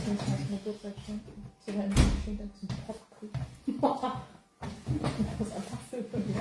das nächste Mal zum Geburtstag schenken. So ein Geschenk dann zum Pop kriegen. Das ist einfach so von dir.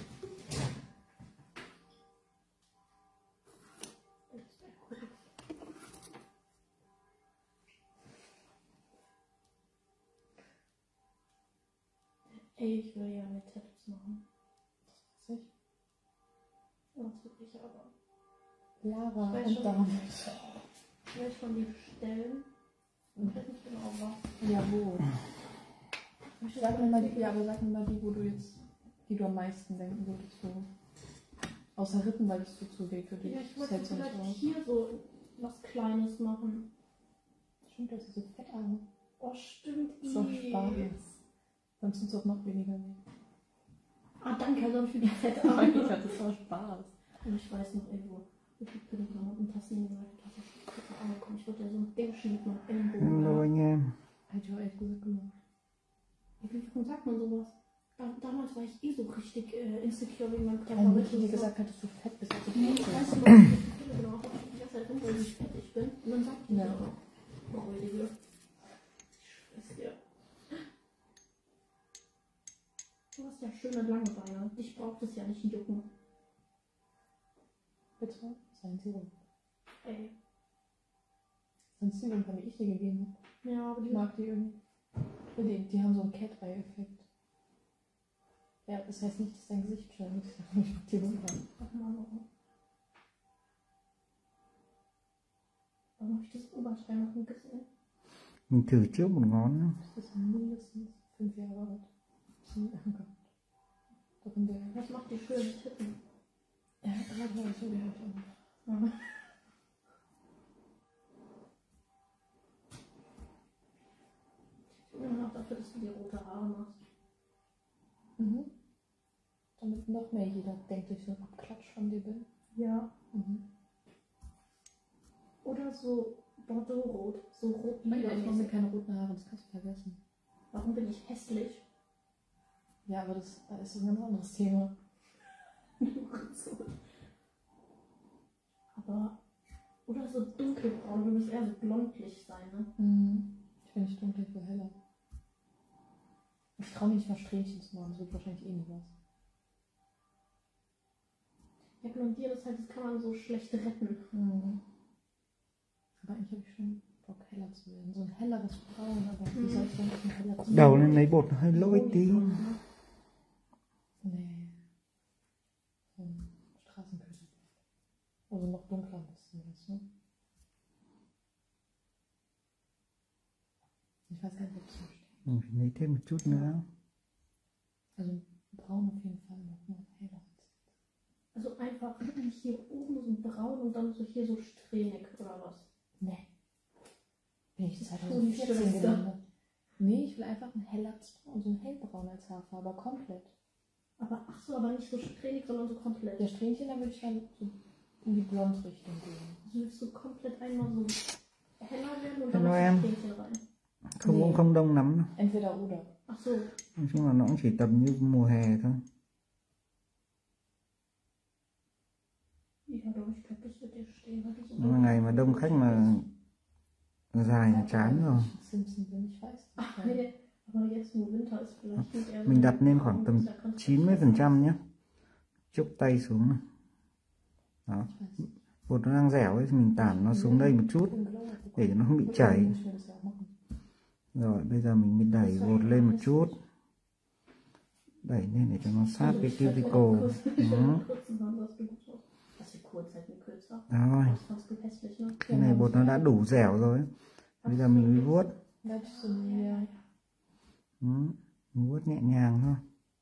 Ey, ich will ja mit Tattoos machen. Das weiß ich. Ja, das will ich aber. Lara und damit. Ich will schon die bestellen. Ich weiß nicht genau was. Ja, wo? Sag mir mal die, wo du jetzt, die du am meisten denken würdest. So. Außer Rippen, weil es zu weh für dich. Ja, ich wollte vielleicht hier so was Kleines machen. Stimmt, das ist so fett an. Oh, stimmt. So Spaß. Dann tut es auch noch weniger weh. Ah, danke, also habe ich wieder fett an. Ich hatte so Spaß. Und ich weiß noch irgendwo, wie viel Pinkeln und Tassen gesagt habe, dass ich angekommen. Ich wollte ja so ein Ding mit meinem Ellenbogen. Hätte ich auch echt gut gemacht. Wie sagt man sowas? Damals war ich eh so richtig insecure wegen meinem Körper. Weil ich gesagt hat, dass du fett bist. Nee, ich weiß nicht, warum ich die Pille genau habe. Ich die ganze Zeit rum, weil ich fettig bin. Und dann sagt die ja auch, Räudige. Ich schwör's dir. Du hast ja schöne lange Beine. Dich braucht es ja nicht jucken. Bitte? Seien Sie ruhig. Ey. Sonst die irgendwann, wie ich dir gegeben habe. Ja, aber die mag die irgendwie. Die haben so einen Cat-Eye-Effekt. Ja, das heißt nicht, dass dein Gesicht schön ist. Ich mag die runter. Ach mal. Warum habe ich das Oberteil noch nie gesehen? Mình thử trước một ngón. Das ist mindestens 5 Jahre alt. Was macht die schönen Tippen? Ja, gerade war ich so gehört. Ich bin immer noch dafür, dass du dir rote Haare machst. Mhm. Damit noch mehr jeder denkt, dass ich so ein Abklatsch von dir bin. Ja. Mhm. Oder so Bordeaux-rot. So rot-lila. Ich mache mir keine roten Haare, das kannst du vergessen. Warum bin ich hässlich? Ja, aber das ist ein ganz anderes Thema. Aber, oder so dunkelbraun, du musst eher so blondlich sein, ne? Mhm. Ich finde nicht dunkel, ich will heller. Ich traue mich nicht mal Strähnchen zu machen, das wird wahrscheinlich eh nie was. Ja, blondieren ist halt, das kann man so schlecht retten. Mhm. Aber eigentlich habe ich schon Bock, heller zu werden. So ein helleres Braun, aber wie soll ich denn ein heller zu werden? Đầu lên lấy bột hơi lỗi tí. Nee. So ein Straßenköter. Also noch dunkler ein bisschen, weißt du? Ich weiß gar nicht, ob es so steht. Mình phải lấy thêm một chút nữa. Also braun auf jeden Fall noch heller. Also einfach hier oben so braun und dann so hier so strähnig oder was? Nee. Bin ich 2014 gelandet? Nee, ich will einfach ein heller Braun, so ein hellbraun als Haarfarbe, komplett. Aber ach so, aber nicht so strähnig, sondern so komplett. Der Strähnchen, da würde ich dann so in die Blond-Richtung gehen. Also willst du komplett einmal so heller werden und dann noch Strähnchen rein? Không cũng không đông lắm đâu. Entweder oder. Ach so. Nói chung là nó cũng chỉ tầm như mùa hè thôi. Ja, doch, ich glaube, das wird dir stehen. Ngày mà đông khách mà dài là chán rồi. Mình đặt lên khoảng tầm 90% nhé. Chúc tay xuống này. Đó. Bột nó đang dẻo ấy, mình tản nó xuống đây một chút để cho nó không bị chảy. Rồi bây giờ mình đẩy bột lên một chút. Đẩy lên để cho nó sát cái cuticle. Rồi. Cái này bột nó đã đủ dẻo rồi. Bây giờ mình mới vuốt. Vuốt nhẹ nhàng thôi.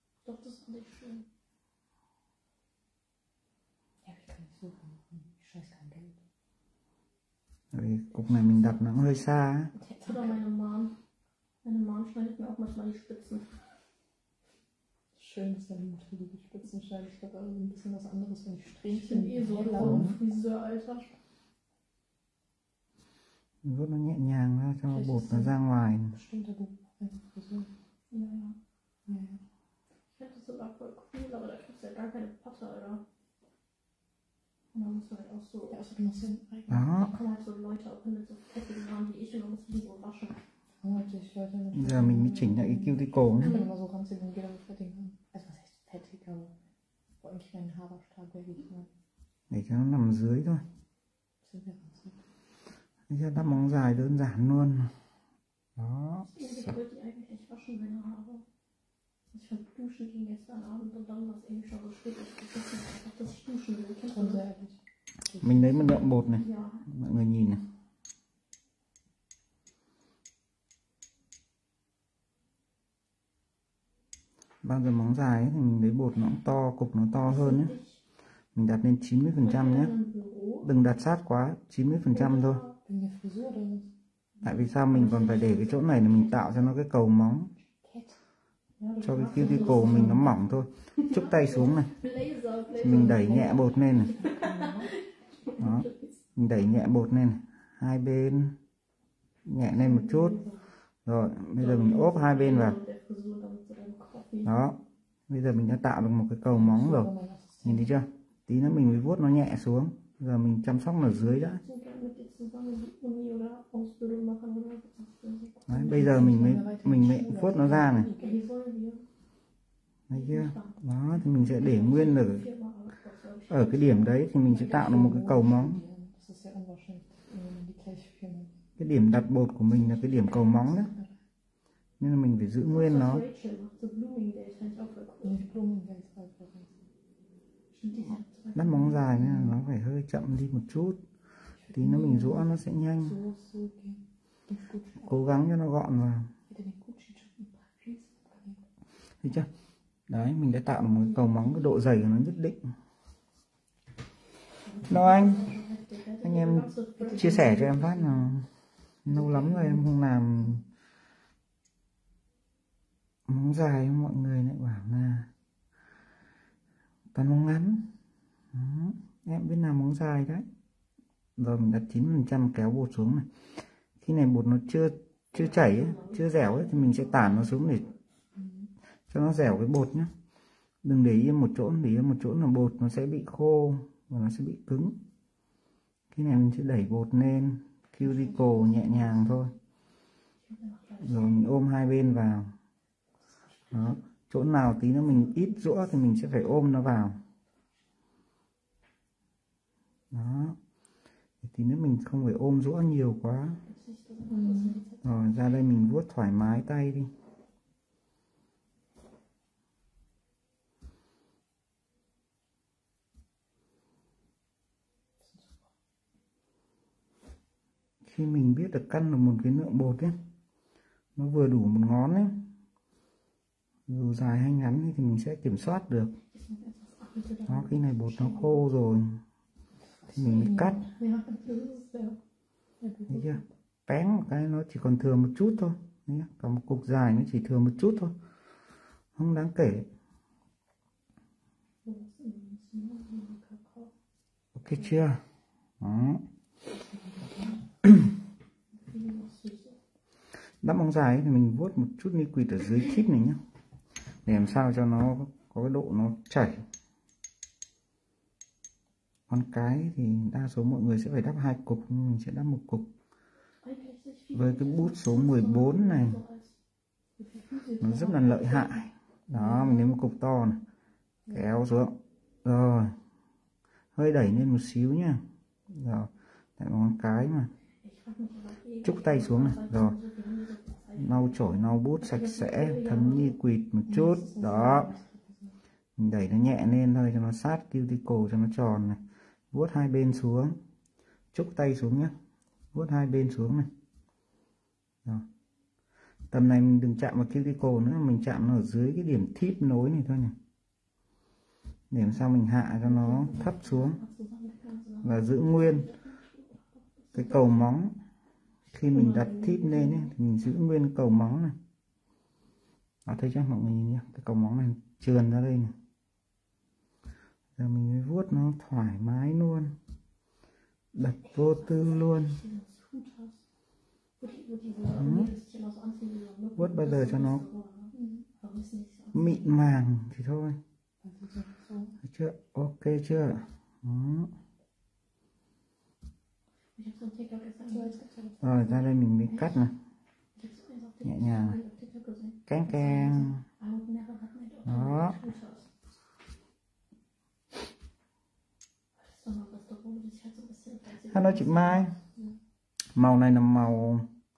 Rồi, cục này mình đặt nó cũng hơi xa. Meine Mom schneidet mir auch manchmal die Spitzen. Schön, dass deine Mutter die Spitzen schneidet. Ich glaube, aber ein bisschen was anderes, wenn ich Strähnchen eh so lang Friseur, Alter. Vuốt nó nhẹ nhàng ra cho bột nó ra ngoài. Stimmt, aber einfach Friseur. Ja, ja. Ja. Ich finde das sogar voll cool, aber da kriegst du ja gar keine Patte, Alter. Und dann musst du halt auch so, ja, außerdem musst du da kommen halt so Leute auch hin mit so fettigen Haaren wie ich und dann musst du die so waschen. giờ mình mới chỉnh lại cái cuticle nhé. Để cho nó nằm dưới thôi. Bây giờ đắp móng dài đơn giản luôn. Đó. Ich fand Duschen ging gestern Abend und dann war es irgendwie schon so spät, dass ich vergessen habe, dass ich duschen will. Kennst du das? Mình lấy một lượng bột này, mọi người nhìn này. Bao giờ móng dài ấy, thì mình lấy bột nó cũng to, cục nó to hơn nhé. Mình đặt lên 90% nhé. Đừng đặt sát quá, 90% thôi. Tại vì sao mình còn phải để cái chỗ này là mình tạo cho nó cái cầu móng, cho cái cuticle mình nó mỏng thôi. Chúc tay xuống này, mình đẩy nhẹ bột lên này. Đó, mình đẩy nhẹ bột lên này. Hai bên nhẹ lên một chút. Rồi bây giờ mình ốp hai bên vào. Đó, bây giờ mình đã tạo được một cái cầu móng rồi, nhìn thấy chưa? Tí nữa mình mới vuốt nó nhẹ xuống. Giờ mình chăm sóc ở dưới đã. Đấy, bây giờ mình mới vuốt nó ra này. Thấy chưa? Đó, thì mình sẽ để nguyên ở cái điểm đấy thì mình sẽ tạo được một cái cầu móng. Cái điểm đặt bột của mình là cái điểm cầu móng đấy, nên là mình phải giữ nguyên nó. Đắp móng dài nên là nó phải hơi chậm đi một chút, tí nữa mình giũa nó sẽ nhanh. Cố gắng cho nó gọn vào. Thấy chưa? Đấy, mình đã tạo được một cầu móng, cái độ dày của nó nhất định. Đâu anh em chia sẻ cho em phát là lâu lắm rồi em không làm móng dài, mọi người lại bảo là toàn móng ngắn. Đó, em biết làm móng dài đấy. Rồi mình đặt 9% kéo bột xuống này. Khi này bột nó chưa chảy ấy, chưa dẻo ấy, thì mình sẽ tản nó xuống để cho nó dẻo cái bột nhé. Đừng để yên một chỗ, để yên một chỗ là bột nó sẽ bị khô và nó sẽ bị cứng. Khi này mình sẽ đẩy bột lên cuticle nhẹ nhàng thôi. Rồi mình ôm hai bên vào. Đó, chỗ nào tí nữa mình ít giũa thì mình sẽ phải ôm nó vào. Đó, tí nữa mình không phải ôm giũa nhiều quá. Rồi ra đây mình vuốt thoải mái tay đi. Khi mình biết được căn được một cái lượng bột ấy, nó vừa đủ một ngón ấy, dù dài hay ngắn thì mình sẽ kiểm soát được. Đó, khi này bột nó khô rồi thì mình mới cắt. Thấy chưa? Bén một cái nó chỉ còn thừa một chút thôi. Còn một cục dài nó chỉ thừa một chút thôi, không đáng kể. Ok chưa? Đó. Đắp móng dài thì mình vuốt một chút liquid ở dưới tip này nhé, để làm sao cho nó có cái độ nó chảy. Con cái thì đa số mọi người sẽ phải đắp 2 cục, mình sẽ đắp 1 cục. Với cái bút số 14 này nó rất là lợi hại. Đó, mình lấy một cục to này, kéo xuống. Rồi, hơi đẩy lên một xíu nha. Rồi, tại con cái mà. Trúc tay xuống này. Rồi, lau chổi, lau bút sạch sẽ, thấm liquid một chút. Đó, mình đẩy nó nhẹ lên thôi cho nó sát cuticle, cho nó tròn này. Vuốt hai bên xuống, trúc tay xuống nhé, vuốt hai bên xuống này. Rồi, tầm này mình đừng chạm vào cuticle nữa, mình chạm nó ở dưới cái điểm tip nối này thôi này, để làm sao mình hạ cho nó thấp xuống và giữ nguyên cái cầu móng. Khi mình đặt tip lên ấy, thì mình giữ nguyên cầu móng này. Đó, thấy chưa mọi người nhìn nhé, cái cầu móng này trườn ra đây này. Giờ mình mới vuốt nó thoải mái luôn, đặt vô tư luôn. Vuốt bao giờ cho nó mịn màng thì thôi. Thấy chưa? Ok chưa? Đó. Rồi ra đây mình mới cắt này, nhẹ nhàng này. Keng keng. Đó. Hello chị Mai. Màu này là màu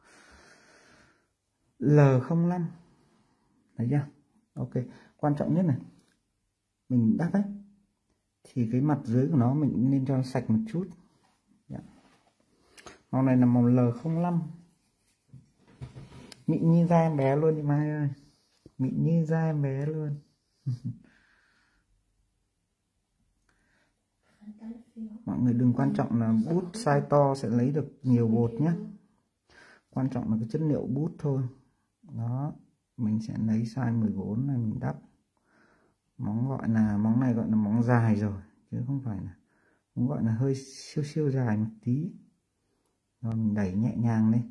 L05. Thấy chưa? Ok. Quan trọng nhất này, mình đắp ấy thì cái mặt dưới của nó mình nên cho sạch một chút. Màu này là màu L05. Mịn như da em bé luôn chị Mai ơi. Mịn như da em bé luôn. Mọi người đừng quan trọng là bút size to sẽ lấy được nhiều bột nhé. Quan trọng là cái chất liệu bút thôi. Đó, mình sẽ lấy size 14 này mình đắp. Móng này gọi là móng dài rồi, chứ không phải là móng gọi là hơi siêu dài một tí. Rồi mình đẩy nhẹ nhàng lên,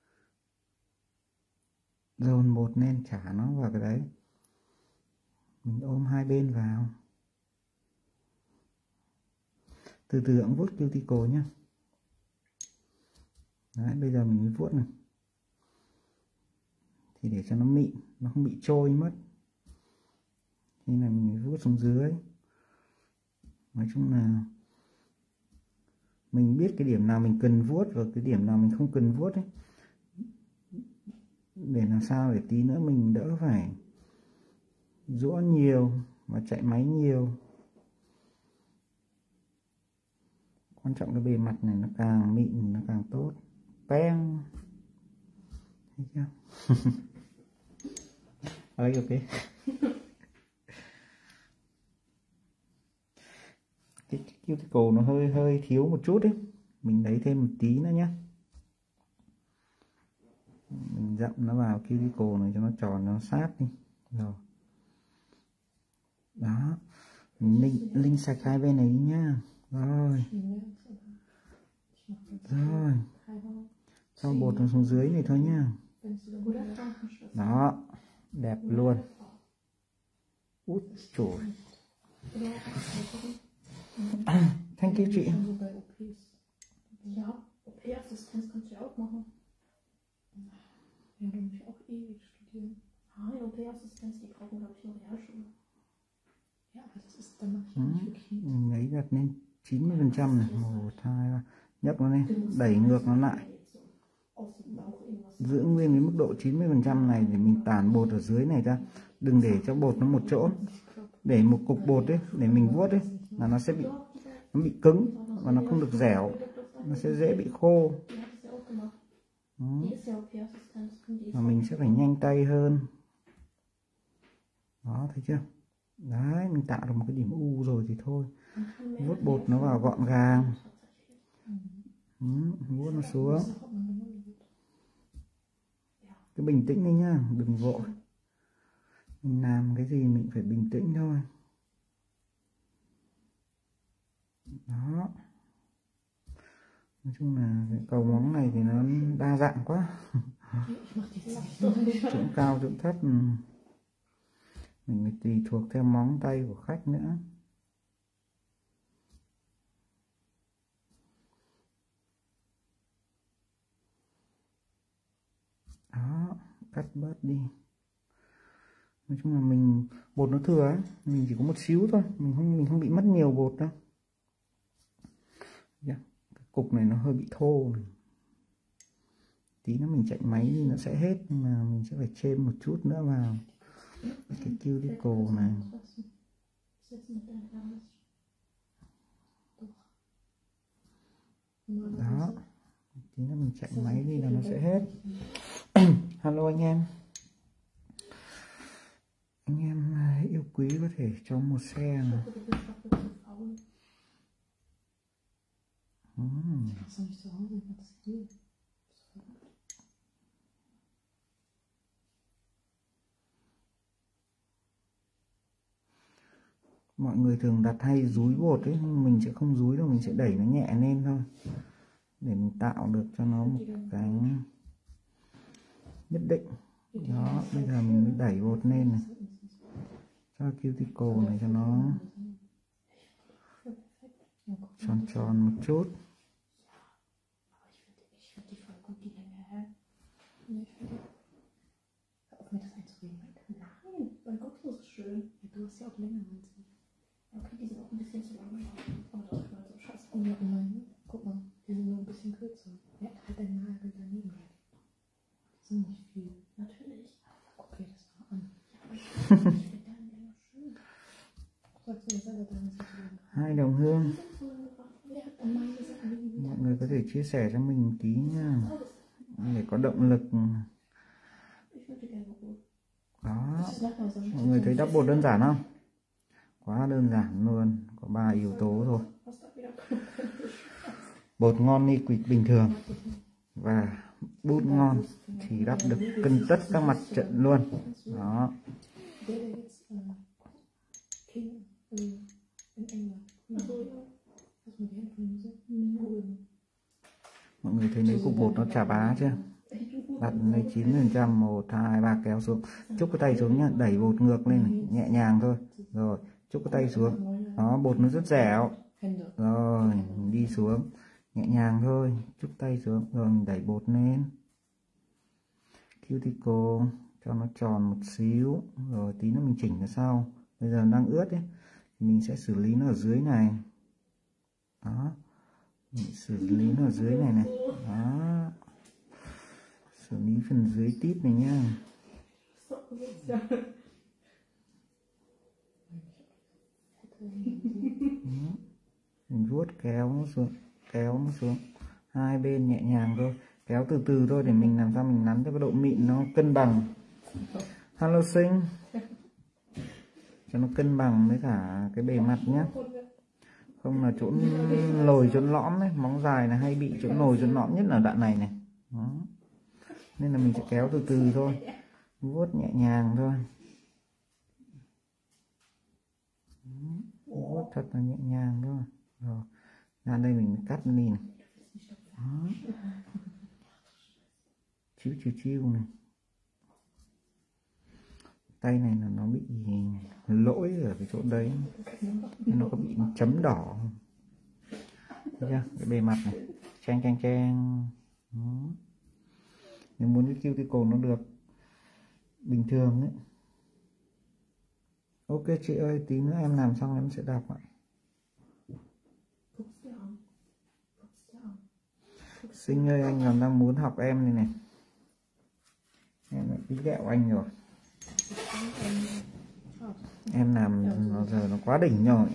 dồn bột lên, chả nó vào cái đấy. Mình ôm hai bên vào. Từ từ ống vuốt cuticle nhá. Đấy, bây giờ mình mới vuốt này. Thì để cho nó mịn, nó không bị trôi mất. Thế này mình mới vuốt xuống dưới. Nói chung là mình biết cái điểm nào mình cần vuốt và cái điểm nào mình không cần vuốt ấy. Để làm sao để tí nữa mình đỡ phải giũa nhiều và chạy máy nhiều. Quan trọng cái bề mặt này nó càng mịn nó càng tốt. Bang. Thấy chưa? Ok. Cái cuticle nó hơi thiếu một chút đấy, mình lấy thêm một tí nữa nhé. Mình dặm nó vào cuticle này cho nó tròn, nó sát đi. Rồi. Đó. Mình linh sạch hai bên này đi nhá. Rồi. Rồi. Cho bột nó xuống dưới này thôi nhá. Đó. Đẹp luôn. Út chổi. Thank you chị. Ja, OP-Assistenz kannst du ja auch machen. Ja, du musst ja auch ewig studieren. Ja, OP-Assistenz, die brauchen, glaube ich, noch Realschule. Ja, aber das ist dann mình lấy đặt lên 90% này. 1, 2, 3. Nhấc nó lên, đẩy ngược nó lại. Giữ nguyên cái mức độ 90% này để mình tản bột ở dưới này ra. Đừng để cho bột nó một chỗ. Để một cục bột ấy, để mình vuốt ấy, là nó sẽ bị cứng và nó không được dẻo. Nó sẽ dễ bị khô. Và mình sẽ phải nhanh tay hơn. Đó, thấy chưa? Đấy, mình tạo được một cái điểm U rồi thì thôi. Vuốt bột nó vào gọn gàng. Vuốt nó xuống. Cứ bình tĩnh đi nhá, đừng vội. Mình làm cái gì mình phải bình tĩnh thôi. Đó. Nói chung là cái cầu móng này thì nó đa dạng quá. Chỗ cao, chỗ thấp. Mình phải tùy thuộc theo móng tay của khách nữa. Đó, cắt bớt đi. Nói chung là mình bột nó thừa ấy, mình chỉ có một xíu thôi, mình không bị mất nhiều bột đâu. Cái cục này nó hơi bị thô này. Tí nữa mình chạy máy đi nó sẽ hết, nhưng mà mình sẽ phải chêm một chút nữa vào cái cuticle này. Đó, tí nữa mình chạy máy đi là nó sẽ hết. Hello anh em. Anh em yêu quý có thể cho một xe này. Mọi người thường đặt hay dúi bột ấy, mình sẽ không dúi đâu, mình sẽ đẩy nó nhẹ lên thôi để mình tạo được cho nó một cái nhất định. Đó, bây giờ mình mới đẩy bột lên này, cho cuticle này cho nó tròn tròn một chút. länger als ich. Okay, die sind auch ein bisschen zu lang. Aber das ist mal so scheiße. Und ja, meine, guck mal, die sind nur ein bisschen kürzer. Er hat halt einen Nagel daneben. Das sind nicht viel. Natürlich. Guck dir das mal an. Ich finde deinen länger schön. Sagst du mir selber, deine sind so lang. Hai đồng hương, Wer hat an meine Sachen nie mọi người có thể chia sẻ cho mình một tí nha, để có động lực. Ich würde gerne rot. Đó, Ich sag mal so. mọi người thấy đắp bột đơn giản không? Quá đơn giản luôn, có 3 yếu tố thôi. Was da wieder Bột ngon như quỵt bình thường và bút ngon thì đắp được cân tất các mặt trận luôn. Đó. Der jetzt King in England. Also, ja. Hast du mir die Hände von ihm gesehen? Google. Mọi người thấy mấy cục bột nó chà bá chưa? Đặt lấy 9%, 1, 2, 3 kéo xuống. Chúc cái tay xuống nhá, đẩy bột ngược lên này, nhẹ nhàng thôi. Rồi, chúc cái tay xuống. Đó, bột nó rất dẻo. Hände. Rồi, mình đi xuống. Nhẹ nhàng thôi, chúc tay xuống. Rồi mình đẩy bột lên. Cuticle cho nó tròn một xíu. Rồi tí nữa mình chỉnh nó sau. Bây giờ đang ướt ấy, thì mình sẽ xử lý nó ở dưới này. Đó. Mình xử lý nó ở dưới này này. Đó. Xử lý phần dưới tít này nhá. Đó. Mình vuốt kéo nó xuống, hai bên nhẹ nhàng thôi, kéo từ từ thôi để mình làm sao mình nắn cho cái độ mịn nó cân bằng. Hello Sinh, cho nó cân bằng với cả cái bề mặt nhé, không là chỗ lồi chỗ lõm đấy, móng dài là hay bị chỗ lồi chỗ lõm nhất là đoạn này này. Đó. Nên là mình sẽ kéo từ từ thôi, vuốt nhẹ nhàng thôi, vuốt thật là nhẹ nhàng thôi. Rồi ra đây mình cắt đi này. Đó. Chiêu này, tay này là nó bị lỗi ở cái chỗ đấy nên nó có bị chấm đỏ. Thấy chưa? Cái bề mặt này chang. Nếu muốn cái cuticle nó được bình thường ấy. Ok chị ơi, tí nữa em làm xong em sẽ đọc ạ. Sinh ơi, anh còn đang muốn học em này này. Em đã tí ghẹo anh rồi. Em làm nó giờ nó quá đỉnh rồi.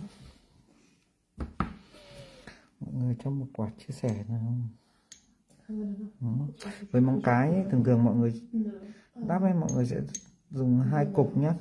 Mọi người cho một quả chia sẻ nào. Với móng cái ấy, thường mọi người đắp ấy, mọi người sẽ dùng 2 cục nhé.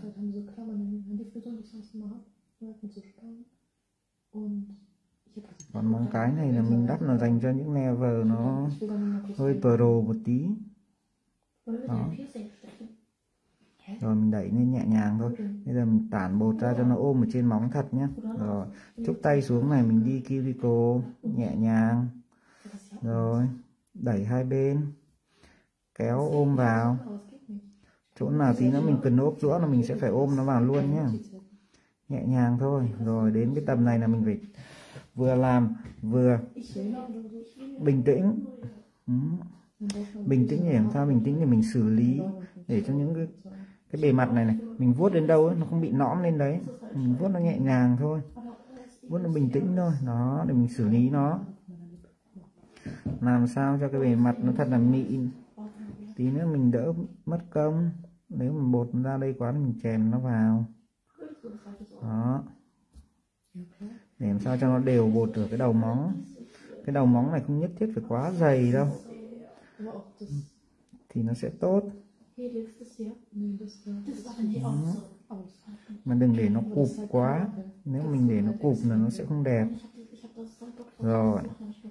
Còn móng cái này là mình đắp là dành cho những level nó hơi pro một tí. Đó. Rồi mình đẩy lên nhẹ nhàng thôi. Bây giờ mình tản bột ra cho nó ôm ở trên móng thật nhé. Rồi chúc tay xuống này, mình đi cuticle nhẹ nhàng. Rồi đẩy hai bên, kéo ôm vào. Chỗ nào tí nữa mình cần ốp rũa là mình sẽ phải ôm nó vào luôn nhé. Nhẹ nhàng thôi. Rồi đến cái tầm này là mình phải vừa làm vừa bình tĩnh. Bình tĩnh để làm sao? Bình tĩnh để mình xử lý, để cho những cái bề mặt này mình vuốt đến đâu ấy, nó không bị nõm lên đấy. Mình vuốt nó nhẹ nhàng thôi, vuốt nó bình tĩnh thôi. Đó, để mình xử lý nó làm sao cho cái bề mặt nó thật là mịn. Tí nữa mình đỡ mất công. Nếu mà bột ra đây quá thì mình chèn nó vào. Đó, để làm sao cho nó đều bột ở cái đầu móng. Cái đầu móng này không nhất thiết phải quá dày đâu thì nó sẽ tốt. Mà đừng để nó cụp quá. Nếu mình để nó cụp là nó sẽ không đẹp. Rồi,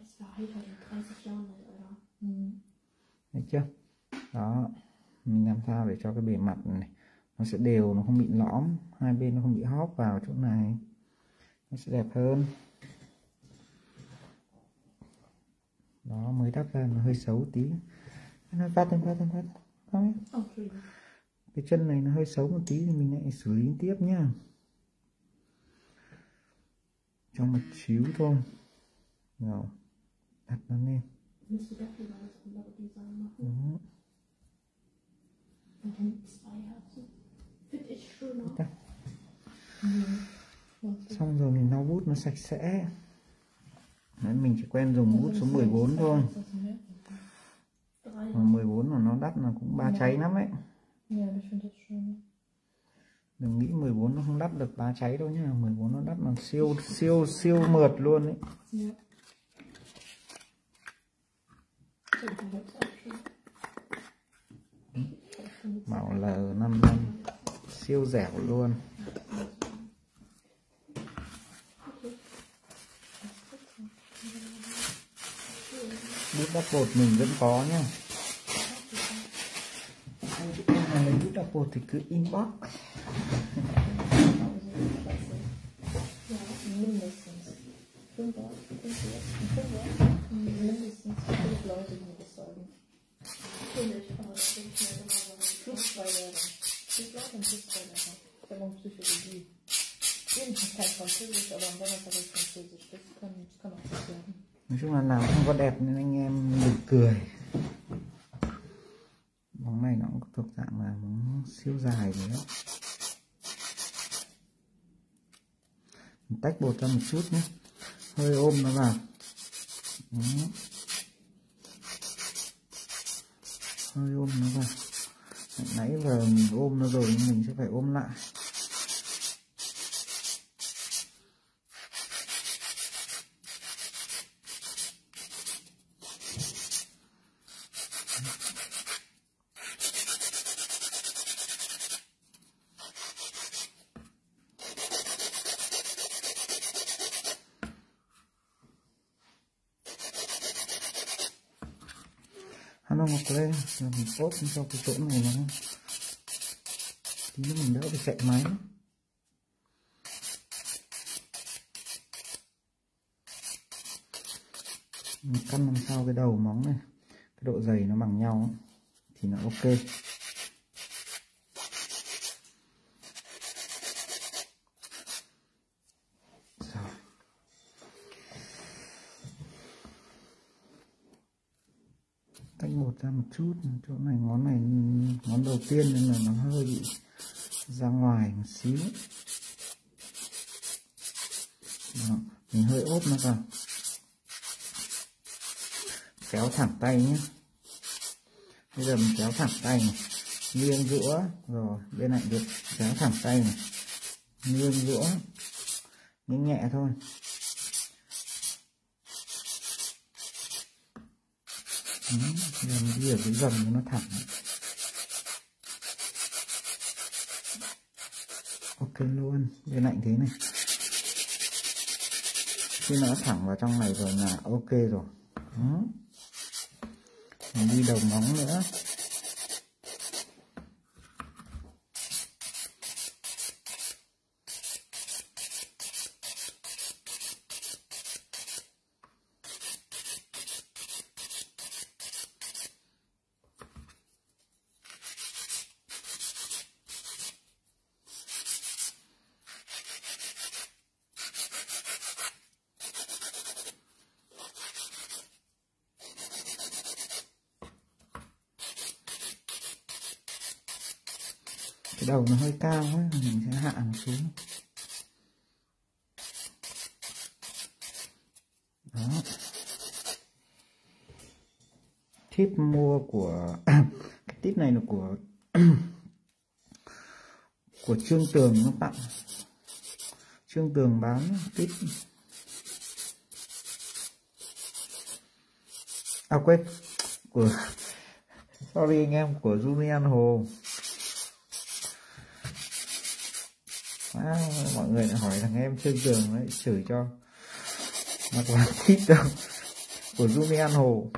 thấy chưa? Đó, mình làm sao để cho cái bề mặt này nó sẽ đều, nó không bị lõm, hai bên nó không bị hóp vào chỗ này, nó sẽ đẹp hơn. Đó, mới đắp ra nó hơi xấu tí. Nó phát. Cái chân này nó hơi xấu một tí thì mình lại xử lý tiếp nhá. Cho một xíu thôi. Rồi, đặt nó lên. Xong rồi mình lau bút nó sạch sẽ. Đấy, mình chỉ quen dùng bút số 14 thôi. Mà 14 mà nó đắt là cũng ba cháy lắm ấy. Đừng nghĩ 14 nó không đắt được ba cháy đâu nhá. 14 nó đắt là siêu mượt luôn ấy. Màu L55 siêu dẻo luôn. Bút đắp bột mình vẫn có nhá. Anh chị em nào lấy bút đắp bột thì cứ inbox. Nói chung là làm không có đẹp nên anh em đừng cười. Bóng này nó cũng thuộc dạng là bóng siêu dài đấy. Mình tách bột ra một chút nhé, hơi ôm nó vào. Hơi ôm nó vào. Nãy giờ mình ôm nó rồi nhưng mình sẽ phải ôm lại. Nó ngọc lên rồi mình ốp cho cái chỗ này nó tí nữa mình đỡ phải chạy máy. Mình căn làm sao cái đầu móng này, cái độ dày nó bằng nhau thì nó ok. Rồi. Tách bột ra một chút, chỗ này ngón đầu tiên nên là nó hơi bị ra ngoài một xíu. Đó, mình hơi ốp nó vào, kéo thẳng tay nhé. Bây giờ mình kéo thẳng tay này, nghiêng rũa, rồi bên này được kéo thẳng tay này, nghiêng rũa, nghiêng nhẹ thôi. Giờ mình đi ở cái dầm cho nó thẳng. Ok luôn, bên lạnh thế này. Khi nó thẳng vào trong này rồi là ok rồi. Mình đi đầu móng nữa. Cái đầu nó hơi cao ấy, mình sẽ hạ nó xuống. Đó. Tip mua của cái tip này là của của Trương Tường nó tặng. Trương Tường bán tip. À quên, của sorry anh em, của Julian Hồ. Mọi người lại hỏi thằng em Trương Tường đấy, chửi cho mà có tip đâu, của Julian Hồ.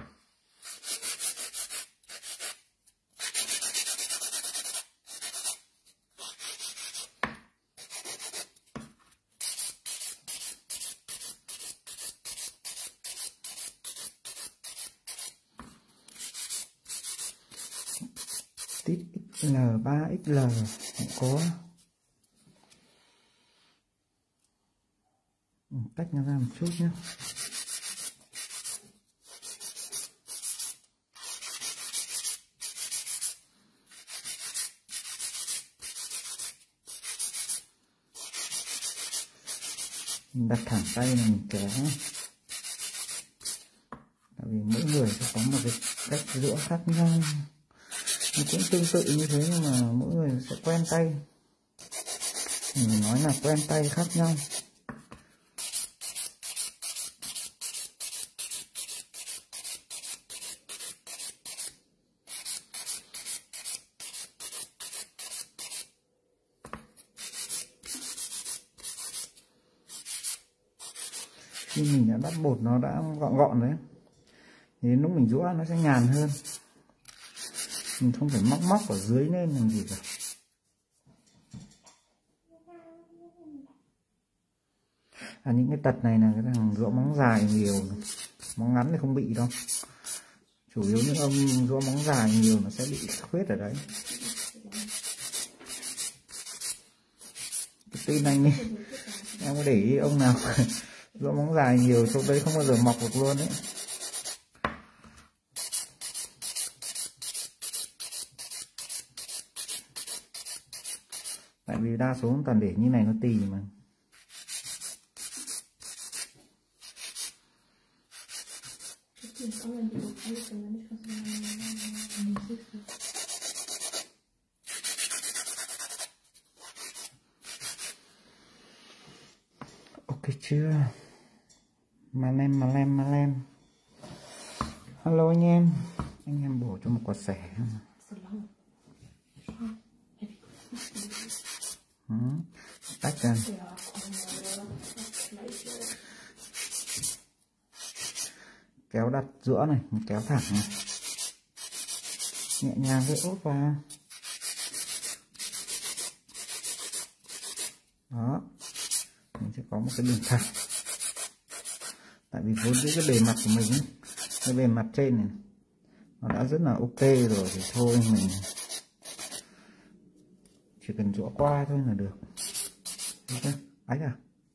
Tip XL3XL cũng có. Tách nó ra một chút nhé. Mình đặt thẳng tay này mình kéo. Tại vì mỗi người sẽ có một cái cách rũa khác nhau. Nó cũng tương tự như thế nhưng mà mỗi người sẽ quen tay. Mình nói là quen tay khác nhau. Khi mình đã bắt bột nó đã gọn gọn đấy thì lúc mình giũa nó sẽ nhàn hơn. Mình không phải móc ở dưới lên làm gì cả. Những cái tật này là cái thằng giũa móng dài nhiều, móng ngắn thì không bị đâu. Chủ yếu những ông giũa móng dài nhiều nó sẽ bị khuyết ở đấy. Cái tin anh đi, em có để ý ông nào giũa móng dài nhiều chỗ đấy không bao giờ mọc được luôn đấy. Tại vì đa số toàn để như này nó tì mà. Ok chưa? Mà lem. Hello anh em bổ cho một quả sẻ. Tách ra. Kéo đặt giữa này, mình kéo thẳng này. Nhẹ nhàng với úp vào. Đó. Mình sẽ có một cái đường thẳng. Tại vì vốn cái bề mặt của mình ấy, cái bề mặt trên này nó đã rất là ok rồi thì thôi mình chỉ cần giũa qua thôi là được. Đấy à.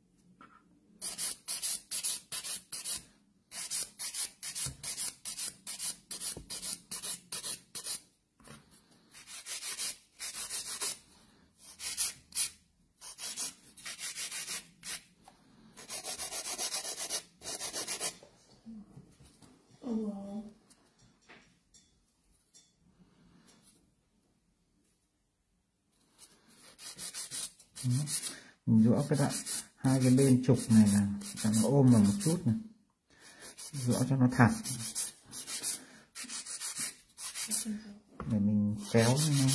Mình giũa cái đoạn hai cái bên trục này là cho nó ôm vào một chút này, giũa cho nó thẳng để mình kéo nó.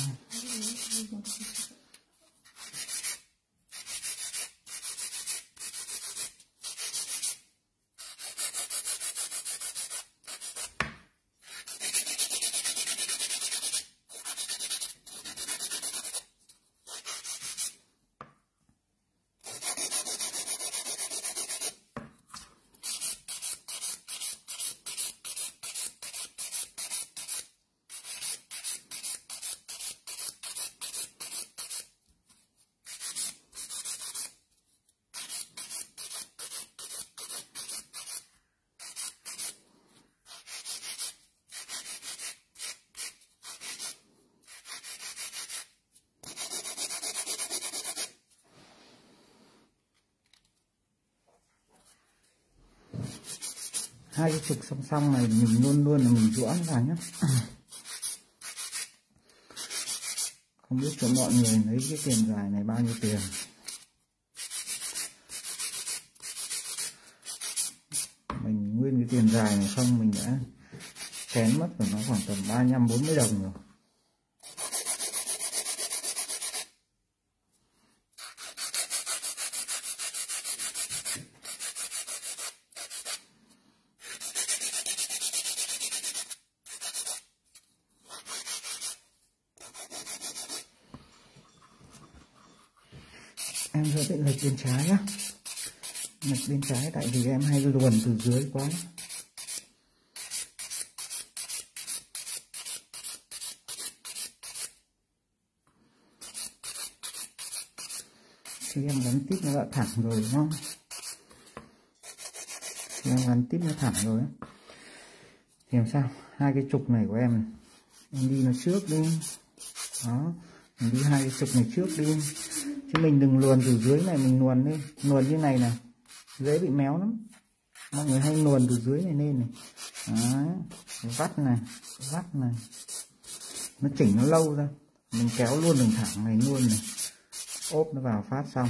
Hai cái trục song song này mình luôn là mình giũa vào nhé. Không biết cho mọi người lấy cái tiền dài này bao nhiêu tiền. Mình nguyên cái tiền dài này không mình đã chén mất của nó khoảng tầm 35-40 đồng rồi. Em sẽ định lệch bên trái á. Lệch bên trái tại vì em hay luồn từ dưới quá. Khi em gắn tít nó đã thẳng rồi đúng không? Khi em gắn tít nó thẳng rồi thì làm sao? Hai cái trục này của em đi nó trước đi. Đó, mình đi hai cái trục này trước đi. Chứ mình đừng luồn từ dưới này, mình luồn đi, luồn như này nè. dễ bị méo lắm. Mọi người hay luồn từ dưới này lên này. Đấy, vắt này, nó chỉnh nó lâu ra, mình kéo luôn đường thẳng này luôn này, ốp nó vào phát xong,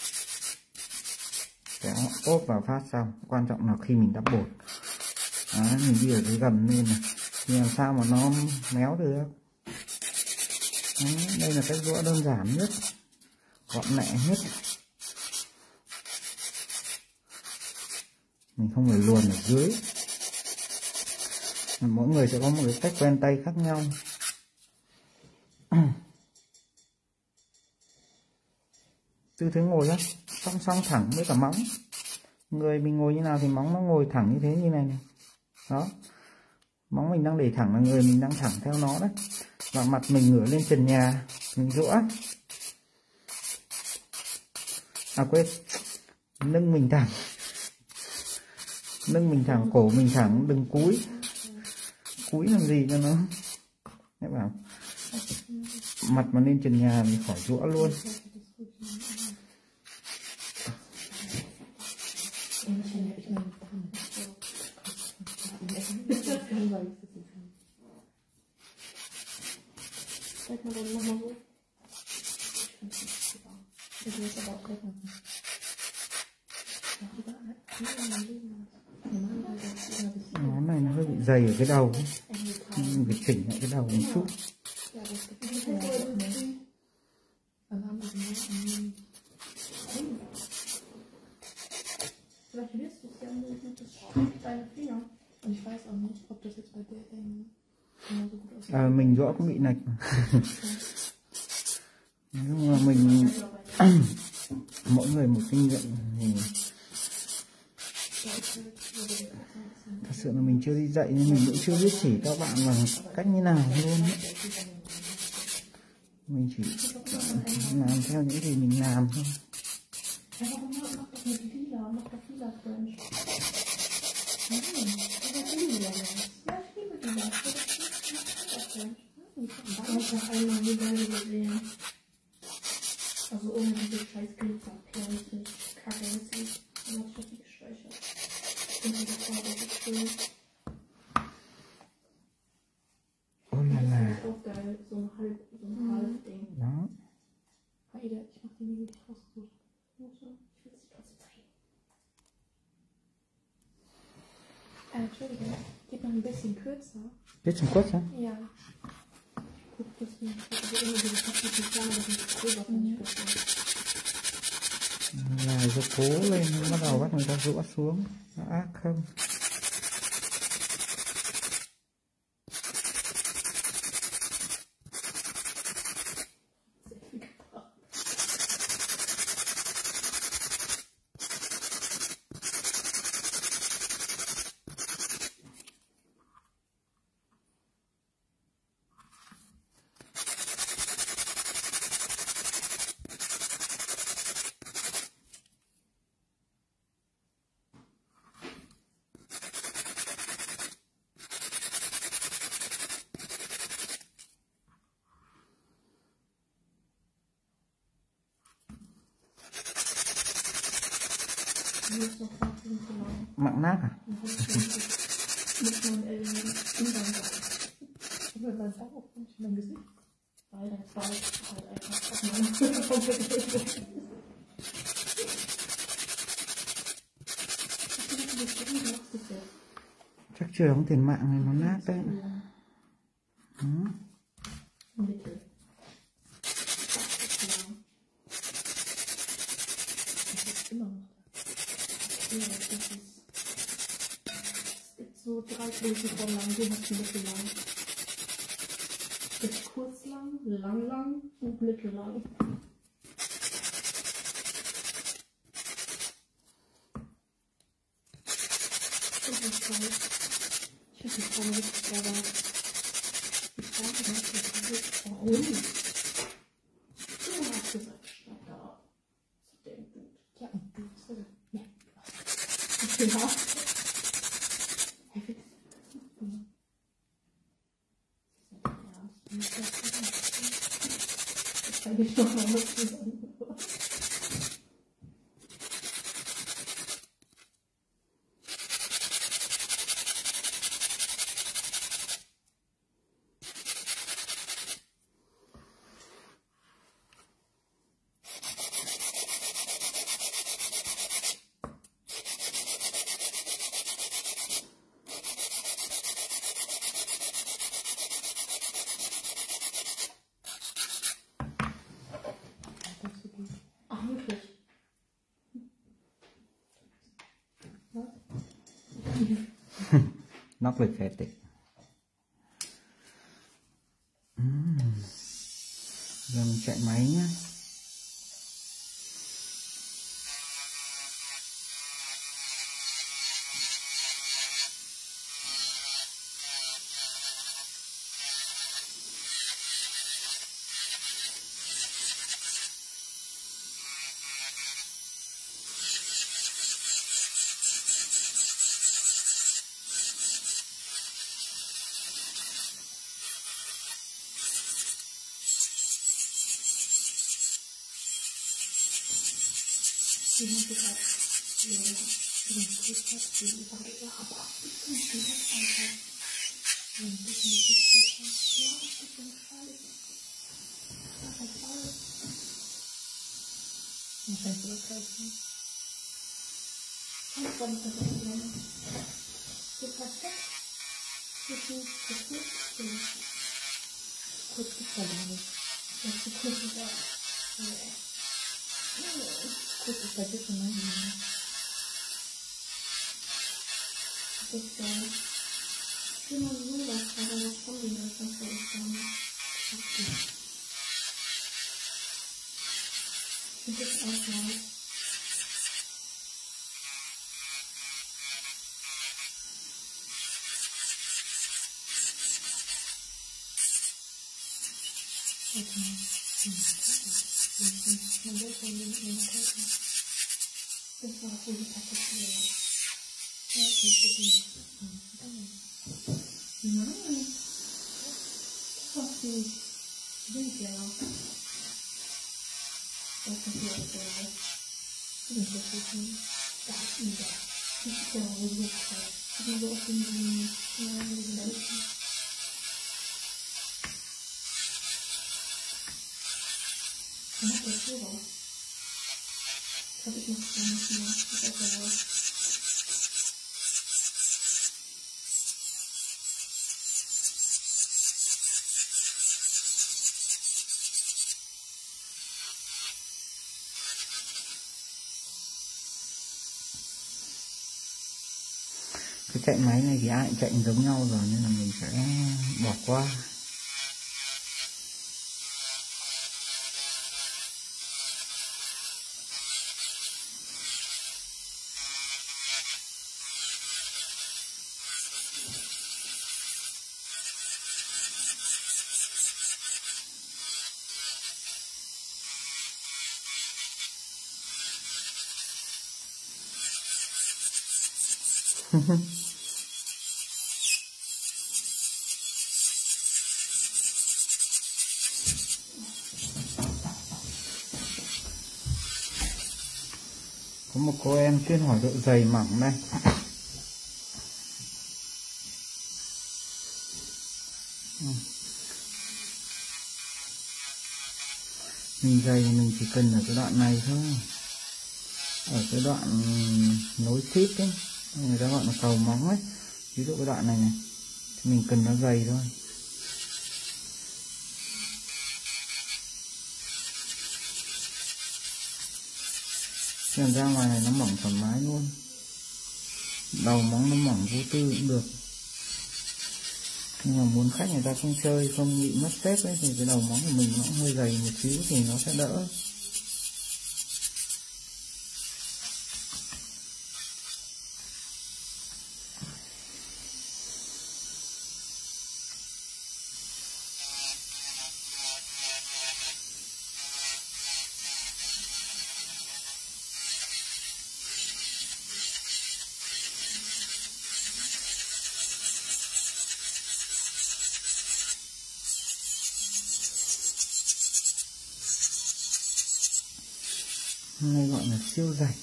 kéo ốp vào phát xong. Quan trọng là khi mình đắp bột, đấy, mình đi ở dưới gầm lên này thì làm sao mà nó méo được. Đấy, đây là cách giũa đơn giản nhất, gọn nhẹ nhất. Mình không phải luồn ở dưới. Mỗi người sẽ có một cái cách quen tay khác nhau. Tư thế ngồi á, song song thẳng với cả móng. Người mình ngồi như nào thì móng nó ngồi thẳng như thế, như này này. Đó, móng mình đang để thẳng là người mình đang thẳng theo nó đấy. Và mặt mình ngửa lên trần nhà, mình giũa. À quên, lưng mình thẳng. Lưng mình thẳng, cổ mình thẳng, đừng cúi. Cúi làm gì cho nó. Đấy bảo, mặt mà lên trần nhà thì khỏi giũa luôn. Nó này nó hơi bị dày ở cái đầu, mình phải chỉnh lại cái đầu một chút. Mình rõ cũng bị lệch. Nhưng mà mình mỗi người một kinh nghiệm thì thật sự là mình chưa đi dạy nên mình cũng chưa biết chỉ các bạn bằng cách như nào luôn. Mình chỉ làm theo những gì mình làm thôi. Also ohne diese scheiß Glitzerperlen finde ich kacke hässlich. Und das hat die gespeichert. Ich finde das war aber so schön. Oh la la. Das ist auch geil, so ein Halbding. Đó. Aida, ich mach die Nägel nicht rausgesucht. Ich will es dir trotzdem zeigen. Entschuldigung, geht noch ein bisschen kürzer. Bisschen kürzer? Ja. Là do cố lên, bắt đầu bắt người ta rũ xuống, nó ác không. Mặn nát à? Chắc chưa không tiền mạng này nó nát đấy. So 3 Flächen von lang, so hast du mittellang. Jetzt kurz lang, lang und mittellang. Das ist toll. Ich finde die Form richtig aber ich frage mich, warum? Du hast gesagt, statt da zu denken. Ja, und du so. Ja. Ja. Ich noch mal was zusammen. Noch wird fertig. Giờ mình chạy máy nhé. Cái chạy máy này thì ai cũng chạy giống nhau rồi nên là mình sẽ bỏ qua. Có một cô em chuyên hỏi độ dày mỏng đây. Mình dày mình chỉ cần ở cái đoạn này thôi. Ở cái đoạn nối tiếp ấy, người ta gọi là cầu móng ấy. Ví dụ cái đoạn này này thì mình cần nó dày thôi. Xem ra ngoài này nó mỏng thoải mái luôn. Đầu móng nó mỏng vô tư cũng được. Nhưng mà muốn khách người ta không chơi, không bị mất xếp ấy, thì cái đầu móng của mình nó cũng hơi dày một xíu thì nó sẽ đỡ. Hôm nay gọi là siêu dày.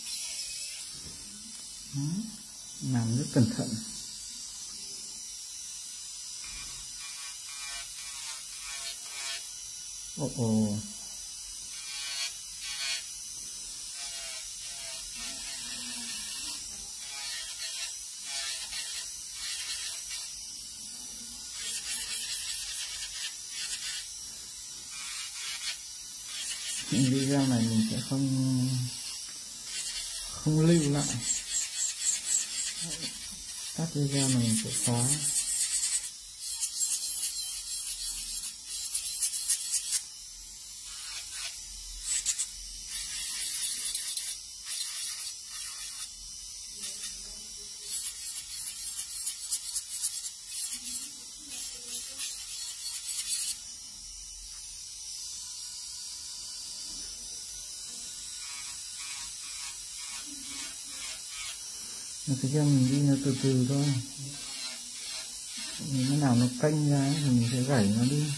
Đó, làm rất cẩn thận. Ồ. Những video này mình sẽ không lưu lại. Tắt video mình sẽ xóa. Cái cho mình đi nó từ từ thôi, cái nào nó kênh ra thì mình sẽ gảy nó đi.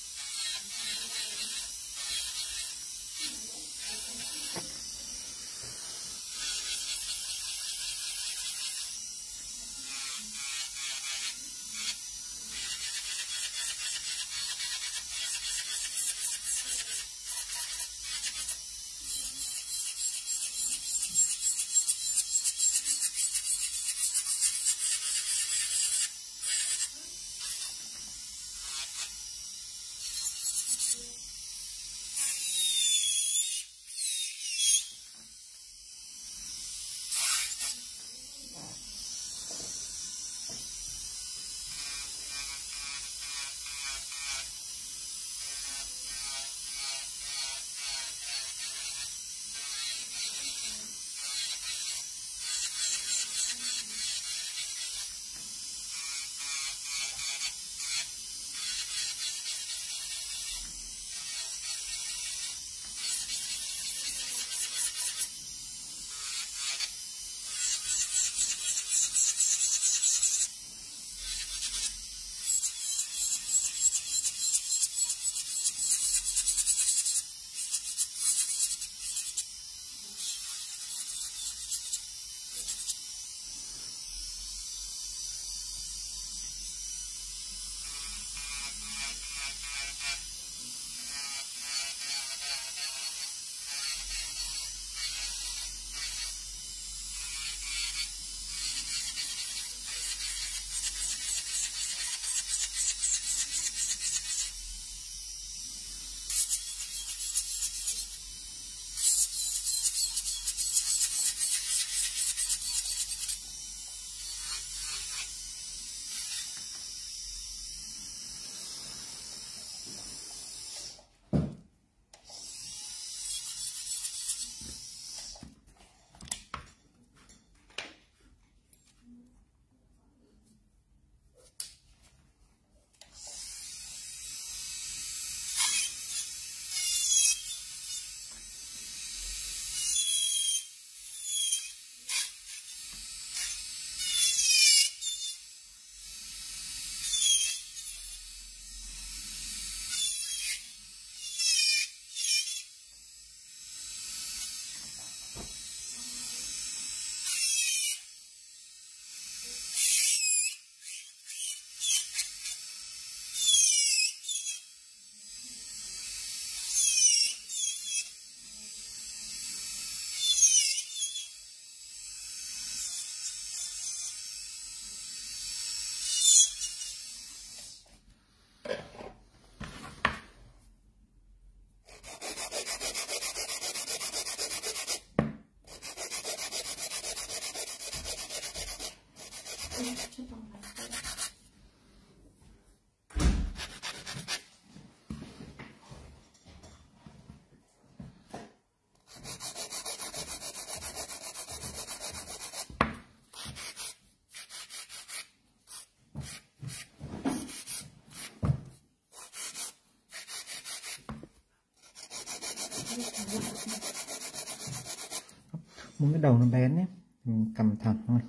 Muốn cái đầu nó bén ấy, mình cầm thẳng thôi.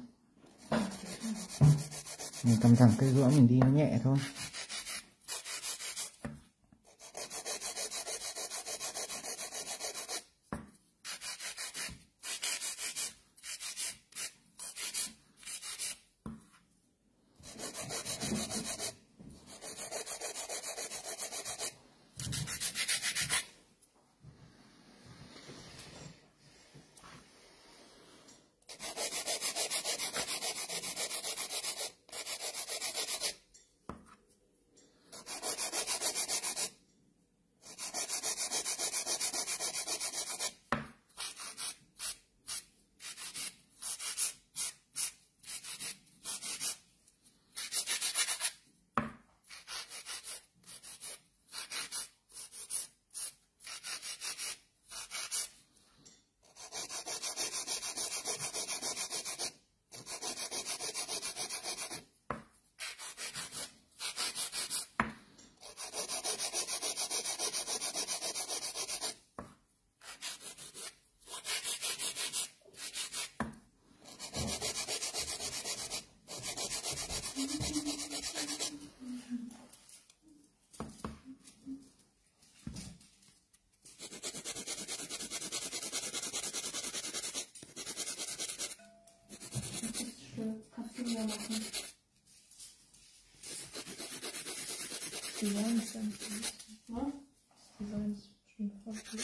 Mình cầm thẳng cây gỗ mình đi nó nhẹ thôi. Design ist ganz gut. Was? Das Design ist bestimmt voll cool.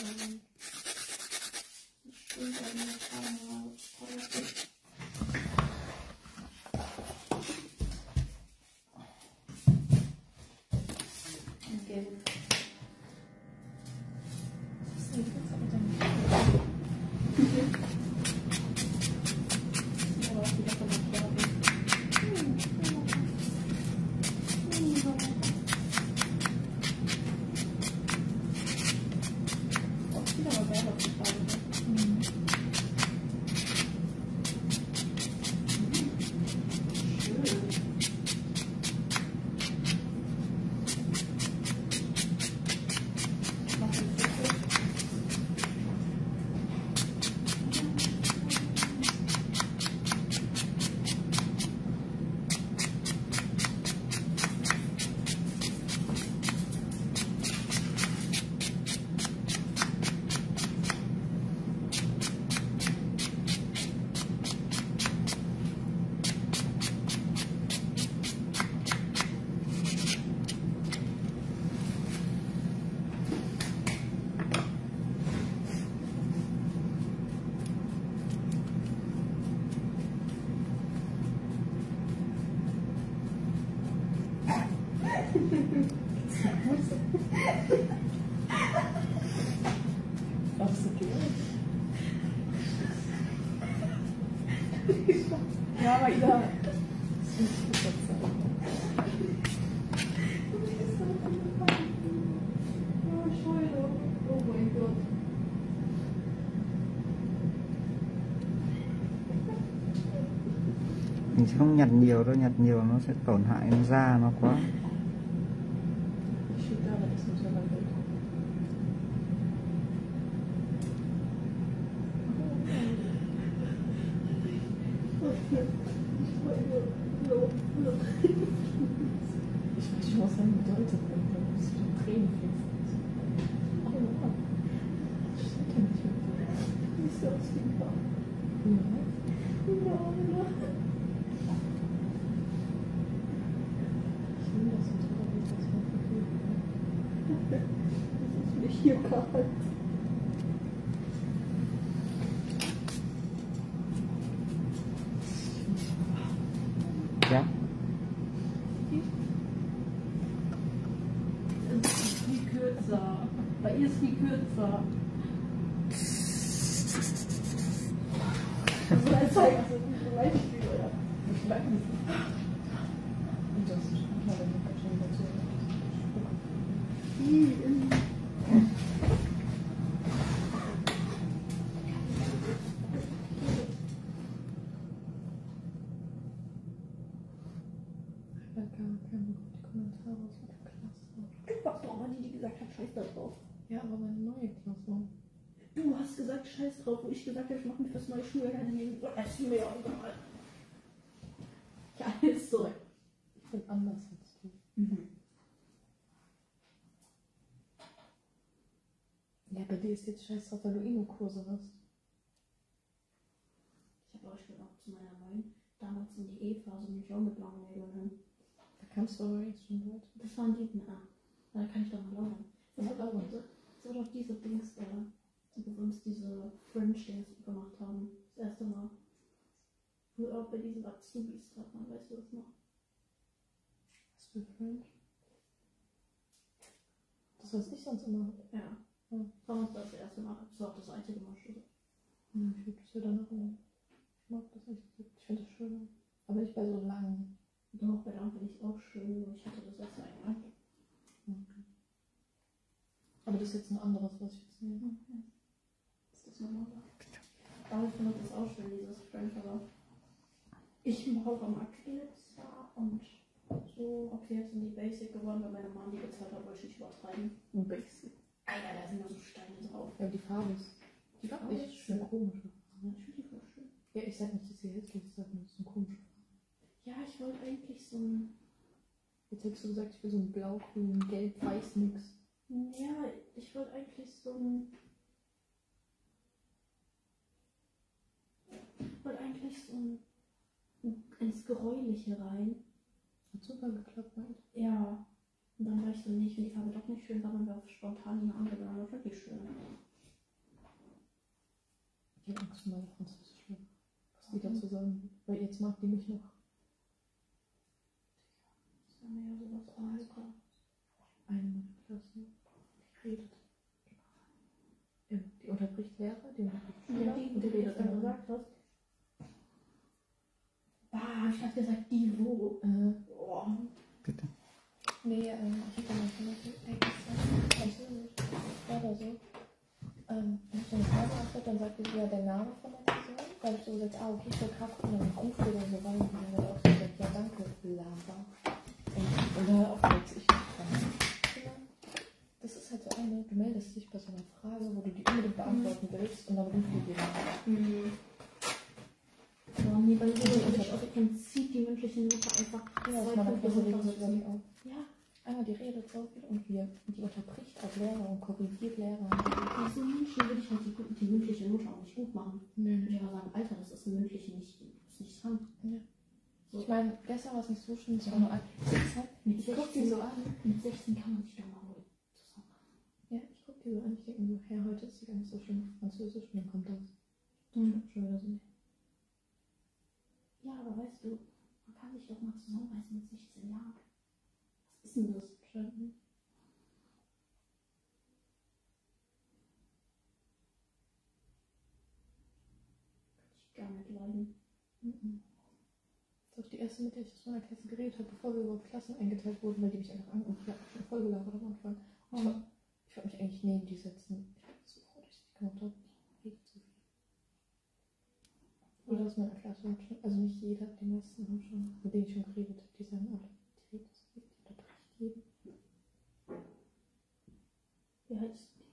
Das stimmt eigentlich einmal. Okay. Das ist nicht ganz aber dann. Aber auch wieder von der Farbe. Auch wieder mal geil auf die Farbe. Was ist okay? Ja, aber Ida. Das muss ich jetzt sagen. Oh, Scheiße. Oh mein Gott. Mình sẽ không nhặt nhiều đâu, nhặt nhiều nó sẽ tổn hại đến da nó quá. Ich stehe da, aber das muss ja mal weg. Ich weiß nicht, was das bedeutet, wenn du Tränen fließen. Oh ja. Das stimmt ja nicht mit dir. Ist das super? Ja. Ja. Ich nehme das so toll, wie das mal vergeht. Das ist nicht hier kalt. Ja. Es ist viel kürzer. Bei ihr ist viel kürzer. Also als zeigt das ein Beispiel, oder? Ich mag das nicht. Und das ist manchmal, wenn du schon dazu Ich habe gar keine guten Kommentare aus der Klasse. Du warst doch mal die, die gesagt hat, scheiß da drauf. Ja, aber meine neue Klasse. Du hast gesagt, scheiß drauf, wo ich gesagt habe, ich mache mich fürs neue Schuljahr hin. Das ist mir auch egal. Ja, ist so. Ich bin anders als du. Ja, bei dir ist jetzt scheiß drauf, weil du Kurse hast. Ich habe auch schon auch zu meiner neuen, damals in die E-Phase, bin ich auch mit langen Nägeln hin. Da kannst du aber jetzt schon Deutsch. Das waren die, da kann ich doch mal lauern. Das Ja, war doch lauern. das war doch diese Dings, die bei uns diese Fringe-Dings gemacht haben. Das erste Mal. Wo auch bei diesen Azubis drauf waren, weißt du das noch? Was für French? Das, was ich sonst immer hatte. Ja. Ja. Das war uns das erste Mal. Das war auch das einzige Mal schon. Ich würde das ja danach nehmen. Ich mag das nicht. Ich finde das schön. Aber nicht bei so langen. Doch, bei der finde ich auch schön. Nur ich hatte das letzte einmal. Okay. Aber das ist jetzt ein anderes, was ich jetzt nehme. Ist das normal? Aber ich finde das auch schön, dieses Fringe, aber ich brauche am Glitzer und so. Okay, jetzt sind die Basic geworden, weil meine Mom die bezahlt hat, wollte ich nicht übertreiben. Ein Basic. Alter, da sind ja so Steine drauf. Ja, die Farbe ist. Die Farbe ist schön komisch. Ja, ich finde die voll schön. Ja, ich sag nicht, dass sie hässlich ist, ich sag nur, das ist eine komische Farbe. Ja, ich wollte eigentlich so ein. Jetzt hättest du gesagt, ich will so ein blau, grün, gelb, weiß Mix. Ja, ich wollte eigentlich so ein. Ich wollte eigentlich so ein. Ins Gräuliche rein. Hat super geklappt, meint. Ja. Und dann war ich so, nee, ich finde die Farbe doch nicht schön, weil man war spontan eine andere, aber das wirklich schön. Ich habe Angst vor meiner Französischlehrerin, was die dazu sagen. Weil jetzt mag die mich noch. Das war mir ja sowas von Eine meiner Klassen, die redet. Ja, die unterbricht Lehrer, die unterbricht Schüler und die redet dann gesagt hast. Hab ich gerade gesagt, die wo? Bitte. Nee, ich habe dann zum Beispiel Französisch oder so. Wenn ich eine Frage habe, dann sagt sie ja der Name von der Person. Da habe ich so gesagt, okay, ich will gerade gucken, dann ruft oder so rein. Und dann hat auch so gesagt, ja danke, Lara. Und da auch jetzt ich das ist halt so eine, du meldest dich bei so einer Frage, wo du die unbedingt beantworten willst und dann ruft die jemand. Ja, nee, bei mir würde ich aus dem Prinzip die mündliche Note einfach Ja, aus meiner Klasse reden sie auch. Ja, einmal die redet so viel und die unterbricht auch Lehrer und korrigiert Lehrer. Diese Menschen würde ich halt die mündliche Note auch nicht gut machen. Nee. Würde ich aber sagen, Alter, das ist eine mündliche nicht dran. Ja. So. Ich meine, gestern war es nicht so schlimm, es war nur ein. Mit Ich guck die so an. Mit 16 kann man sich da mal wohl zusammen. Ja, ich guck die so an, ich denke mir so, hey, heute ist sie gar nicht so schlimm auf Französisch und dann kommt das. Schon wieder so. Ja, aber weißt du, man kann sich doch mal zusammenreißen mit 16 Jahren. Was ist denn das? Schön. Könnte ich gar nicht leiden. Das ist auch die erste, mit der ich aus meiner Klasse geredet habe, bevor wir überhaupt Klassen eingeteilt wurden, weil die mich einfach angerufen haben. Ich habe schon voll gelabert am Anfang. Ich wollte mich eigentlich neben die setzen. Ich war so froh, dass ich die gemacht habe. Ich rede zu viel. Jeder aus meiner Klasse hat schon, also nicht jeder, die meisten haben schon, mit denen ich schon geredet habe, die sagen alle, die redet so viel, die unterbricht jeden. Wie heißt die?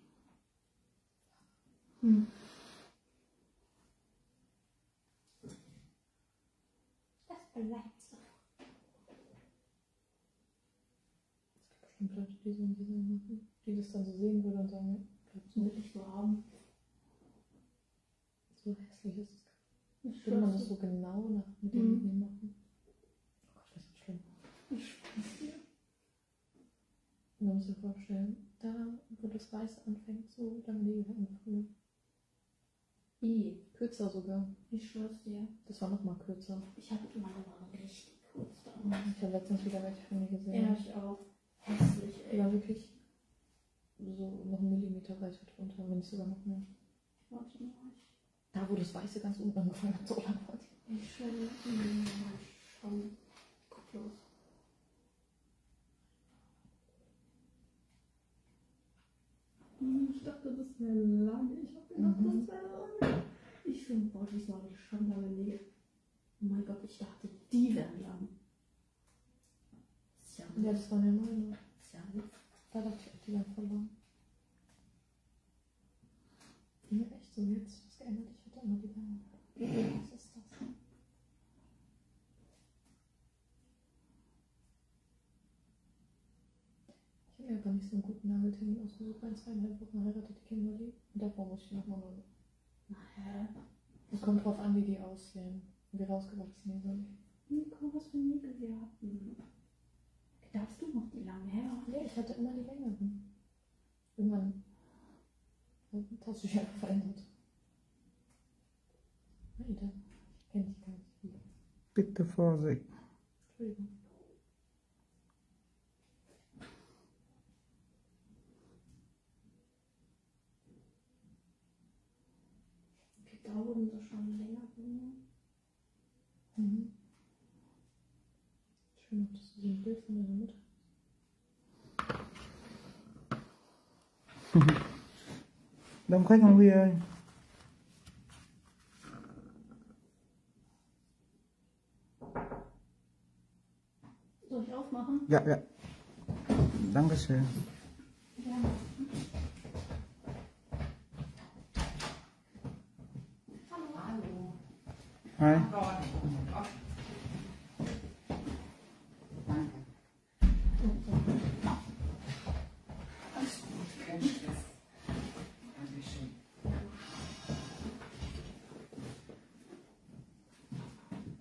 Das bleibt so. Es gibt bestimmt Leute, die so ein Design machen, die das dann so sehen würden und sagen, Das will ich so haben. so hässlich ist es. Ich Würde man das so genau nach mit dem Medien machen? Oh Gott, das ist schlimm. Ich schwör's dir. Und man muss sich vorstellen, da, wo das Weiße anfängt, so lange Nägel hatten wir früher. Kürzer sogar. Ich schwör's dir. Das war noch mal kürzer. Ich hatte meine waren richtig kurz damals. Ich habe letztens wieder welche von mir gesehen. Ja, ich auch. Hässlich, Die ey. war wirklich so noch einen Millimeter weiter drunter, wenn nicht sogar noch mehr. Warte mal. Da, wo das Weiße ganz unten angefangen hat, so lang war die. Ich schon gucklos. Ich dachte, das wäre lang. Ich habe gedacht, das wäre lang. Ich finde, boah, diesmal habe ich schon lange Nägel. Oh mein Gott, ich dachte, die wären lang. Ist ja Ja, das waren ja meine. ist ja nicht. Da dachte ich, die waren voll lang. Ja, echt so, jetzt was geändert. Ich hatte immer die lange. Was ist das? Ich habe ja gar nicht so einen guten Nageltermin ausgesucht. In 2,5 Wochen heiratet die Kimberly. Und davor muss ich nochmal neu. Hä? Es kommt drauf an, wie die aussehen. Wie rausgewachsen die sind. Nico, was für Nägel wir hatten. Darfst du noch die langen her? Ja, ich hatte immer die längeren. Irgendwann hat sich einfach verändert. Nein, da kenne ich gar nicht viel. Bitte Vorsicht. Entschuldigung. Okay, da wurden sie schon länger. Schön, dass du so ein Bild von deiner Mutter hast. Đông khách Hồng Huy ơi. Soll ich aufmachen? Ja, ja. Dankeschön. Ja. Hallo. Hi. Danke. Alles gut, kein Stress. Dankeschön.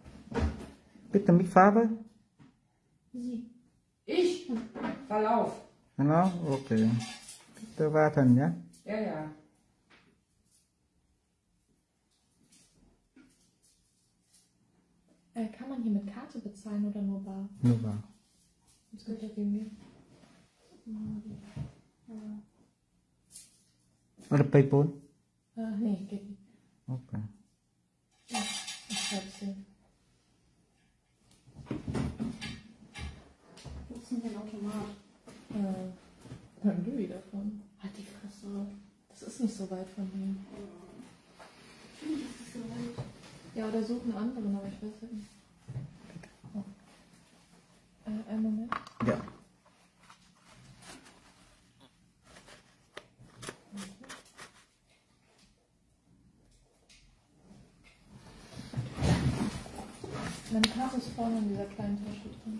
Bitte mit Farbe. Sie. Ich? Verlauf. Nó ok. Tôi va thần nhé. Ja, ja. Kann man hier mit Karte bezahlen oder nur bar? Nur vào. Das geht ja gegen mir. Oder PayPal? Nee, geht nicht. Ok. Ich schreib's dir. Wo ist denn dein Automat? Hören du wieder davon? Halt die Fresse. Das ist nicht so weit von hier. Natürlich ist es so weit. Ja, oder such einen anderen, aber ich weiß halt nicht. Oh. Einen Moment. Ja. Meine Karte ist vorne in dieser kleinen Tasche drin.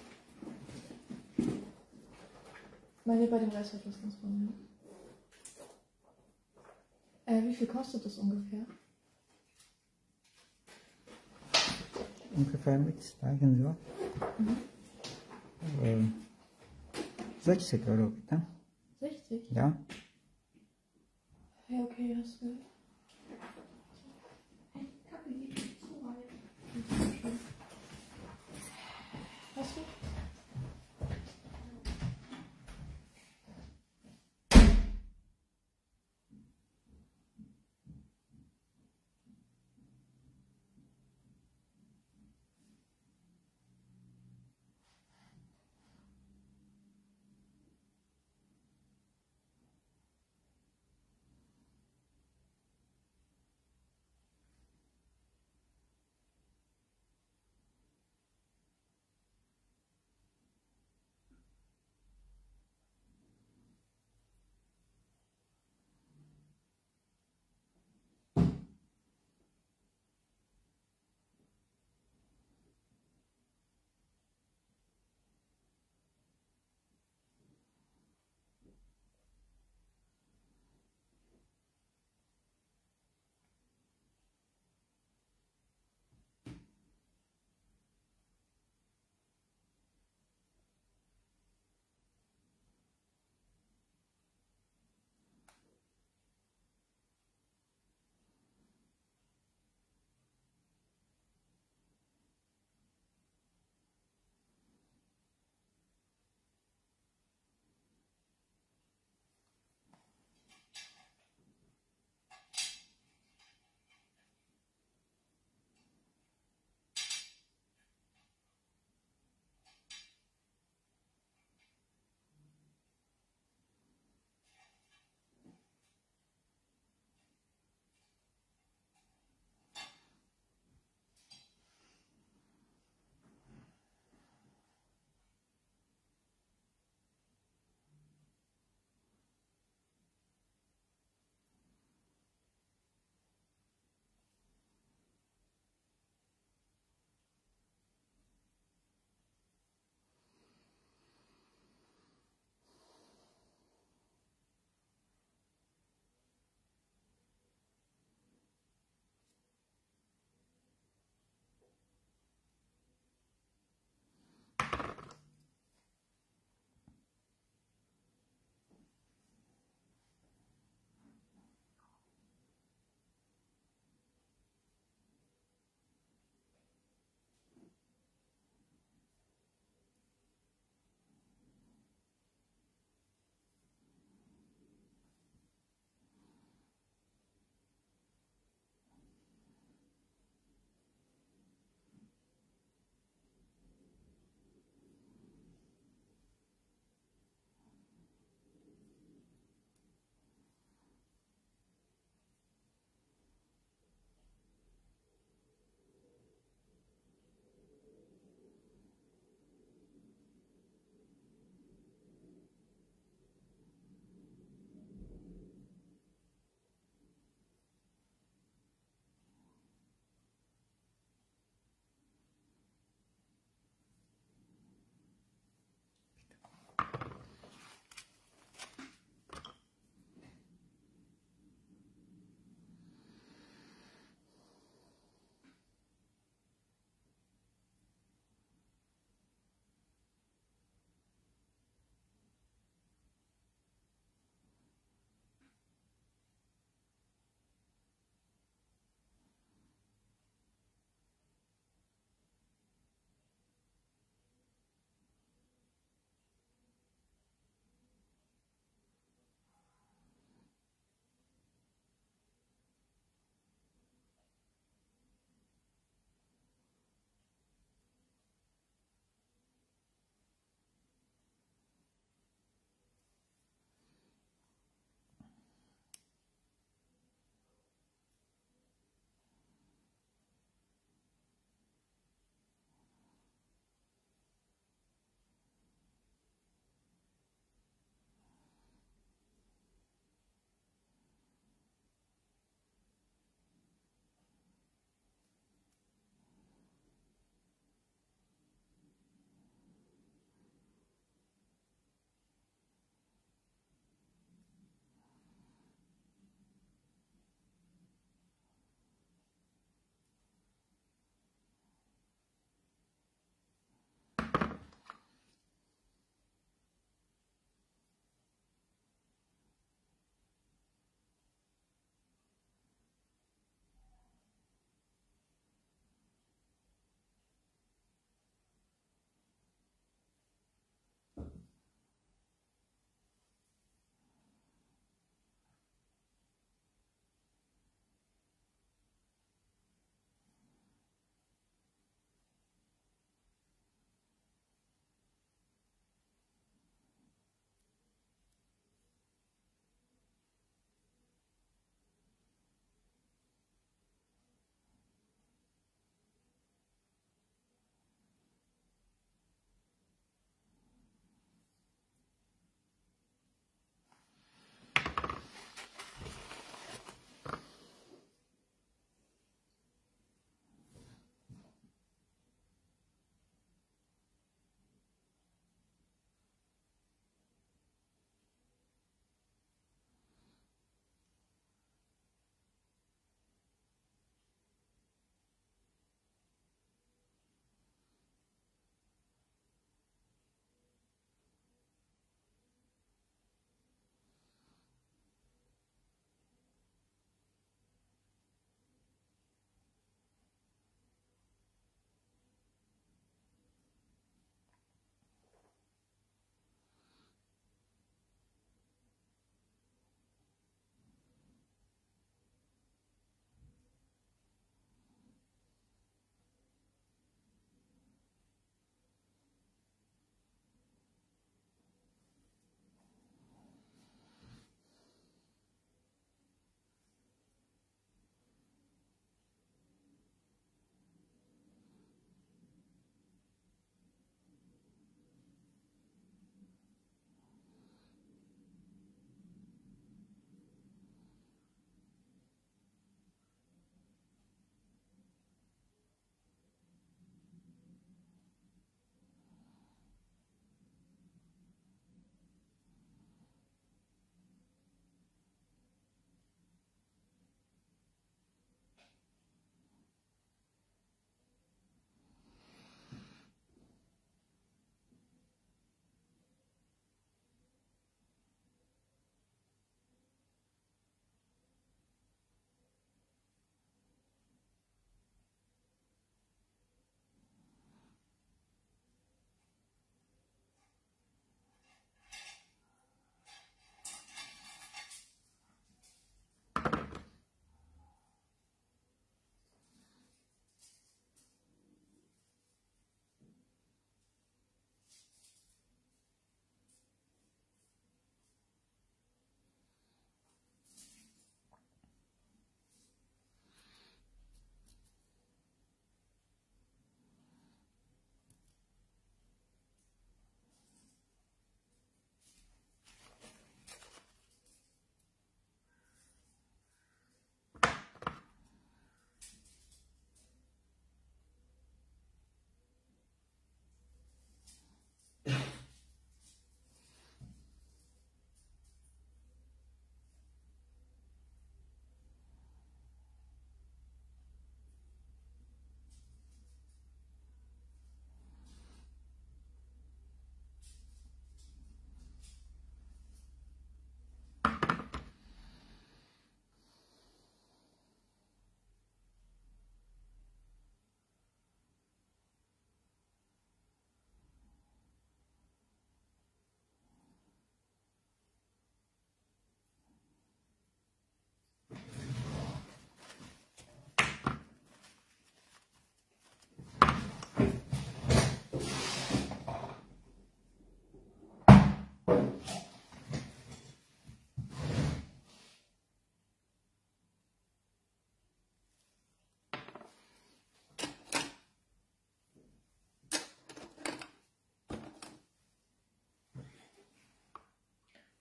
Meine bei dem Reißverschluss ganz vorne. Wie viel kostet das ungefähr? Ungefähr mit steigen so. 60 Euro bitte. 60? Ja. Ja, okay, hast du. Hey, Kacke, die geht zu weit. Hast du?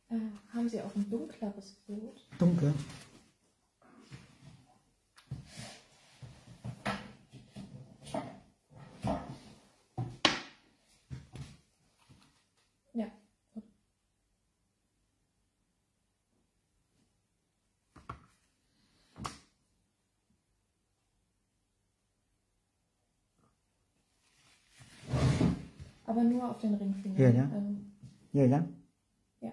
Haben Sie auch ein dunkleres Brot? Dunkel. Ja. Aber nur auf den Ringfinger. Hier, ja? Hier, ja? Ja.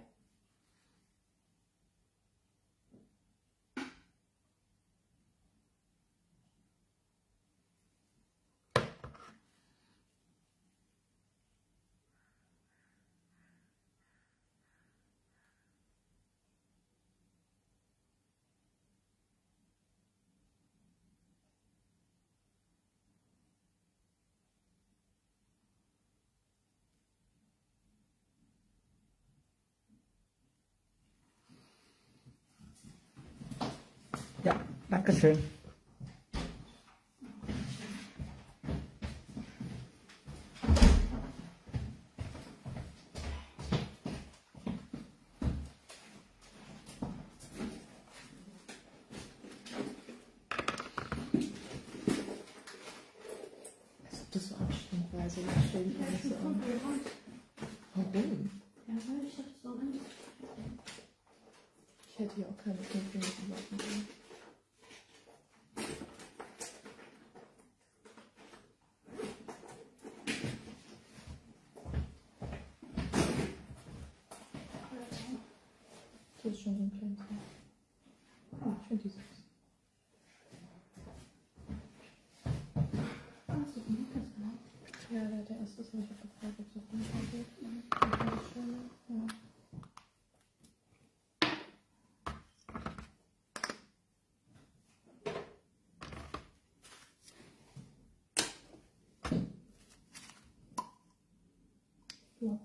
Ja, danke schön. Als ob das so anstrengend war, so schön. Warum? Ja, weil ich dachte so, Ich hätte ja auch keine 5 Minuten warten können. Das ist schon so ein kleines Teil. Oh, ich finde die süß. hast du genug das gemacht? Ja, der erste ist nicht gefragt, ob es auf jeden Fall geht. Ja. Ja.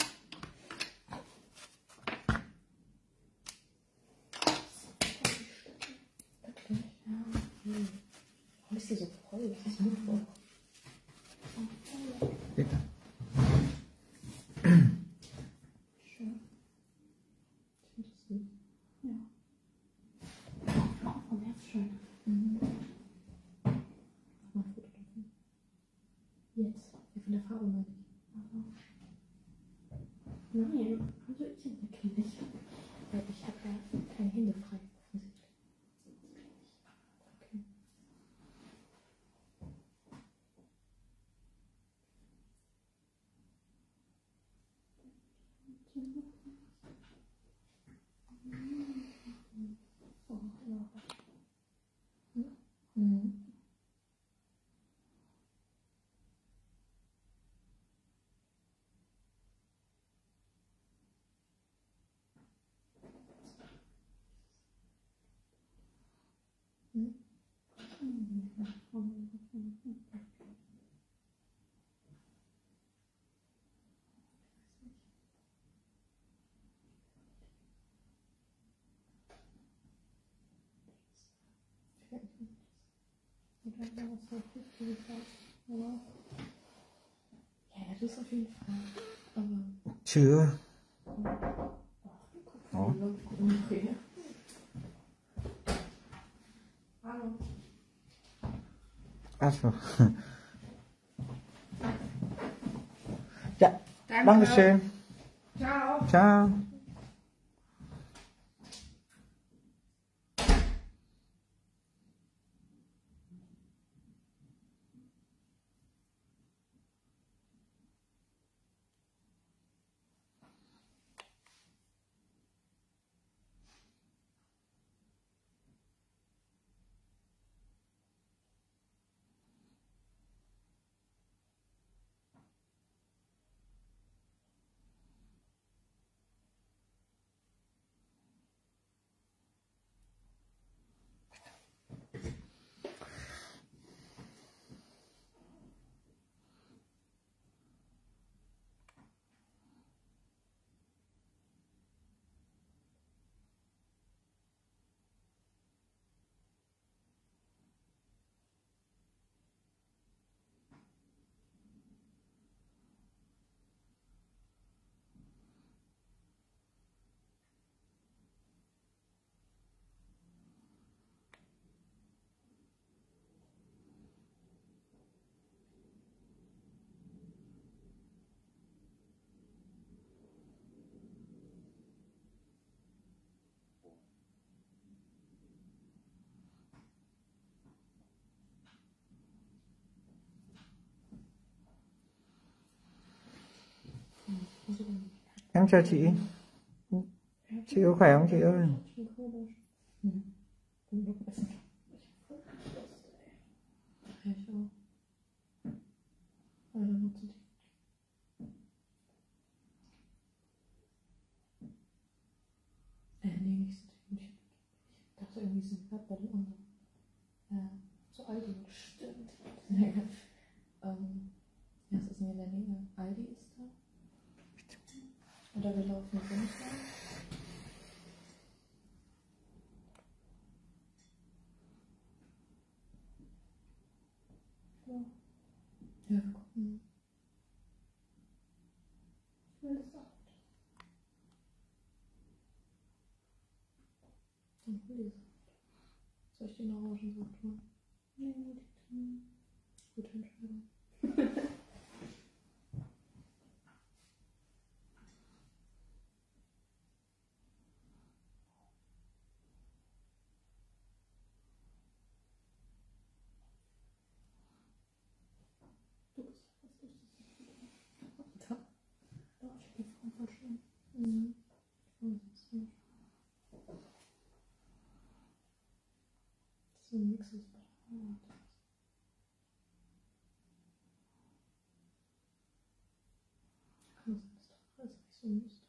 Wirklich? Ja. Warum ist die so voll? Das ist Mittwoch. Bitte. Schön. Ich finde das süß. Ja. Oh, der ist schön. Mhm. Mach mal ein Foto davon. Jetzt. Ja, von der Farbe meine ich. Nein, also ich entdecke nicht. Weil ich habe ja keine Hände frei. Offensichtlich. Okay. Oh, ja. Mhm. Oder ja, was soll ich dir gesagt? Aber Ja, das auf jeden Fall. Aber. Chưa. okay. Hallo. Achso. Ja, danke schön. Ciao. Ciao. Em chào chị. Chị có khỏe không chị ơi? Nee, nicht so. Ich dachte irgendwie, sie sind gerade bei den anderen. So Aldi, stimmt. Ja, es ist mir in der Nähe. Aldi ist da. Oder wir laufen runter. Ja, wir gucken. Ich will das auch. Dann hol die Saft. Soll ich den Orangensaft holen? Nee, nur die kleinen. Gute Entscheidung. Du bist was lustig. Da. Doch, ich bin voll schön. Mhm. So ein Mix aus Butter und kann das doch alles nicht so Mist.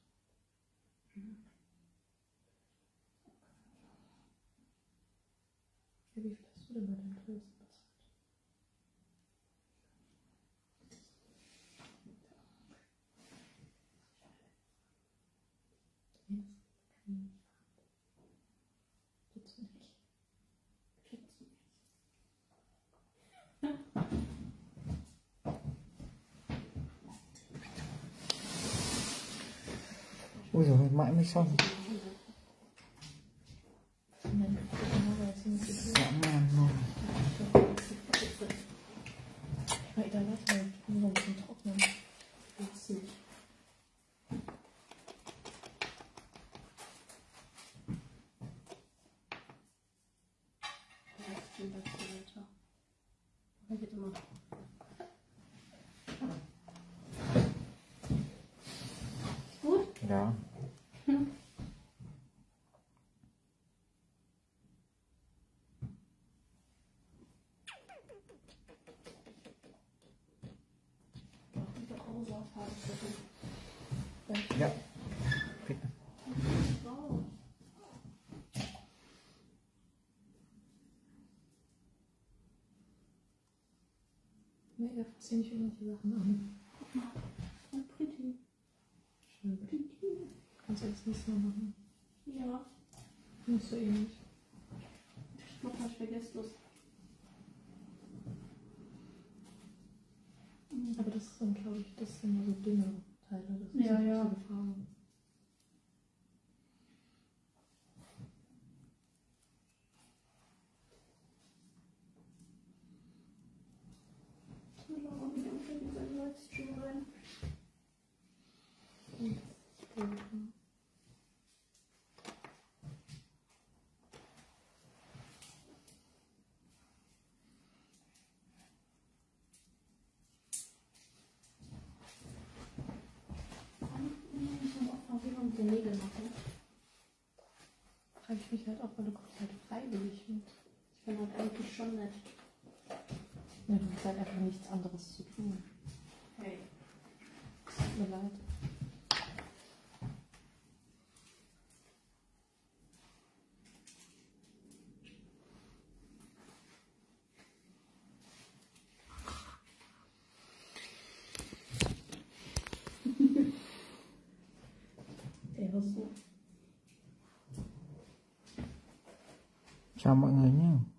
Ja, wie viel hast du denn bei deinen Klößen bezahlt? Nee, das ist nicht. Ôi giời, mãi mới xong. Dã man luôn. Vậy da lass mal nur zum Trocknen. Witzig. Ja, ich bin bei weiter. Da geht immer. Gut? Ja. Ja. Bitte. Nee, da ziehen nicht irgendwelche Sachen an. Guck mal. So pretty. Schön. Pretty. Kannst du das nächste Mal machen? Ja. Nicht so ähnlich. Ich mach mal vergesslos. Aber das ist dann, glaube ich, das sind immer so dünne Teile. Das ist Ja, nicht ja. so die Farbe. Ich will auch nicht unter diesen Livestream rein. Und das ist gut, ja. Ich muss auch mal wieder mit den Nägeln machen. Frage ich mich halt auch, weil du guckst halt freiwillig mit. Ich bin halt eigentlich schon nett. Ja, du hast halt einfach nichts anderes zu tun. Hey. Tut mir leid. Der was so. Chào mọi người nhé.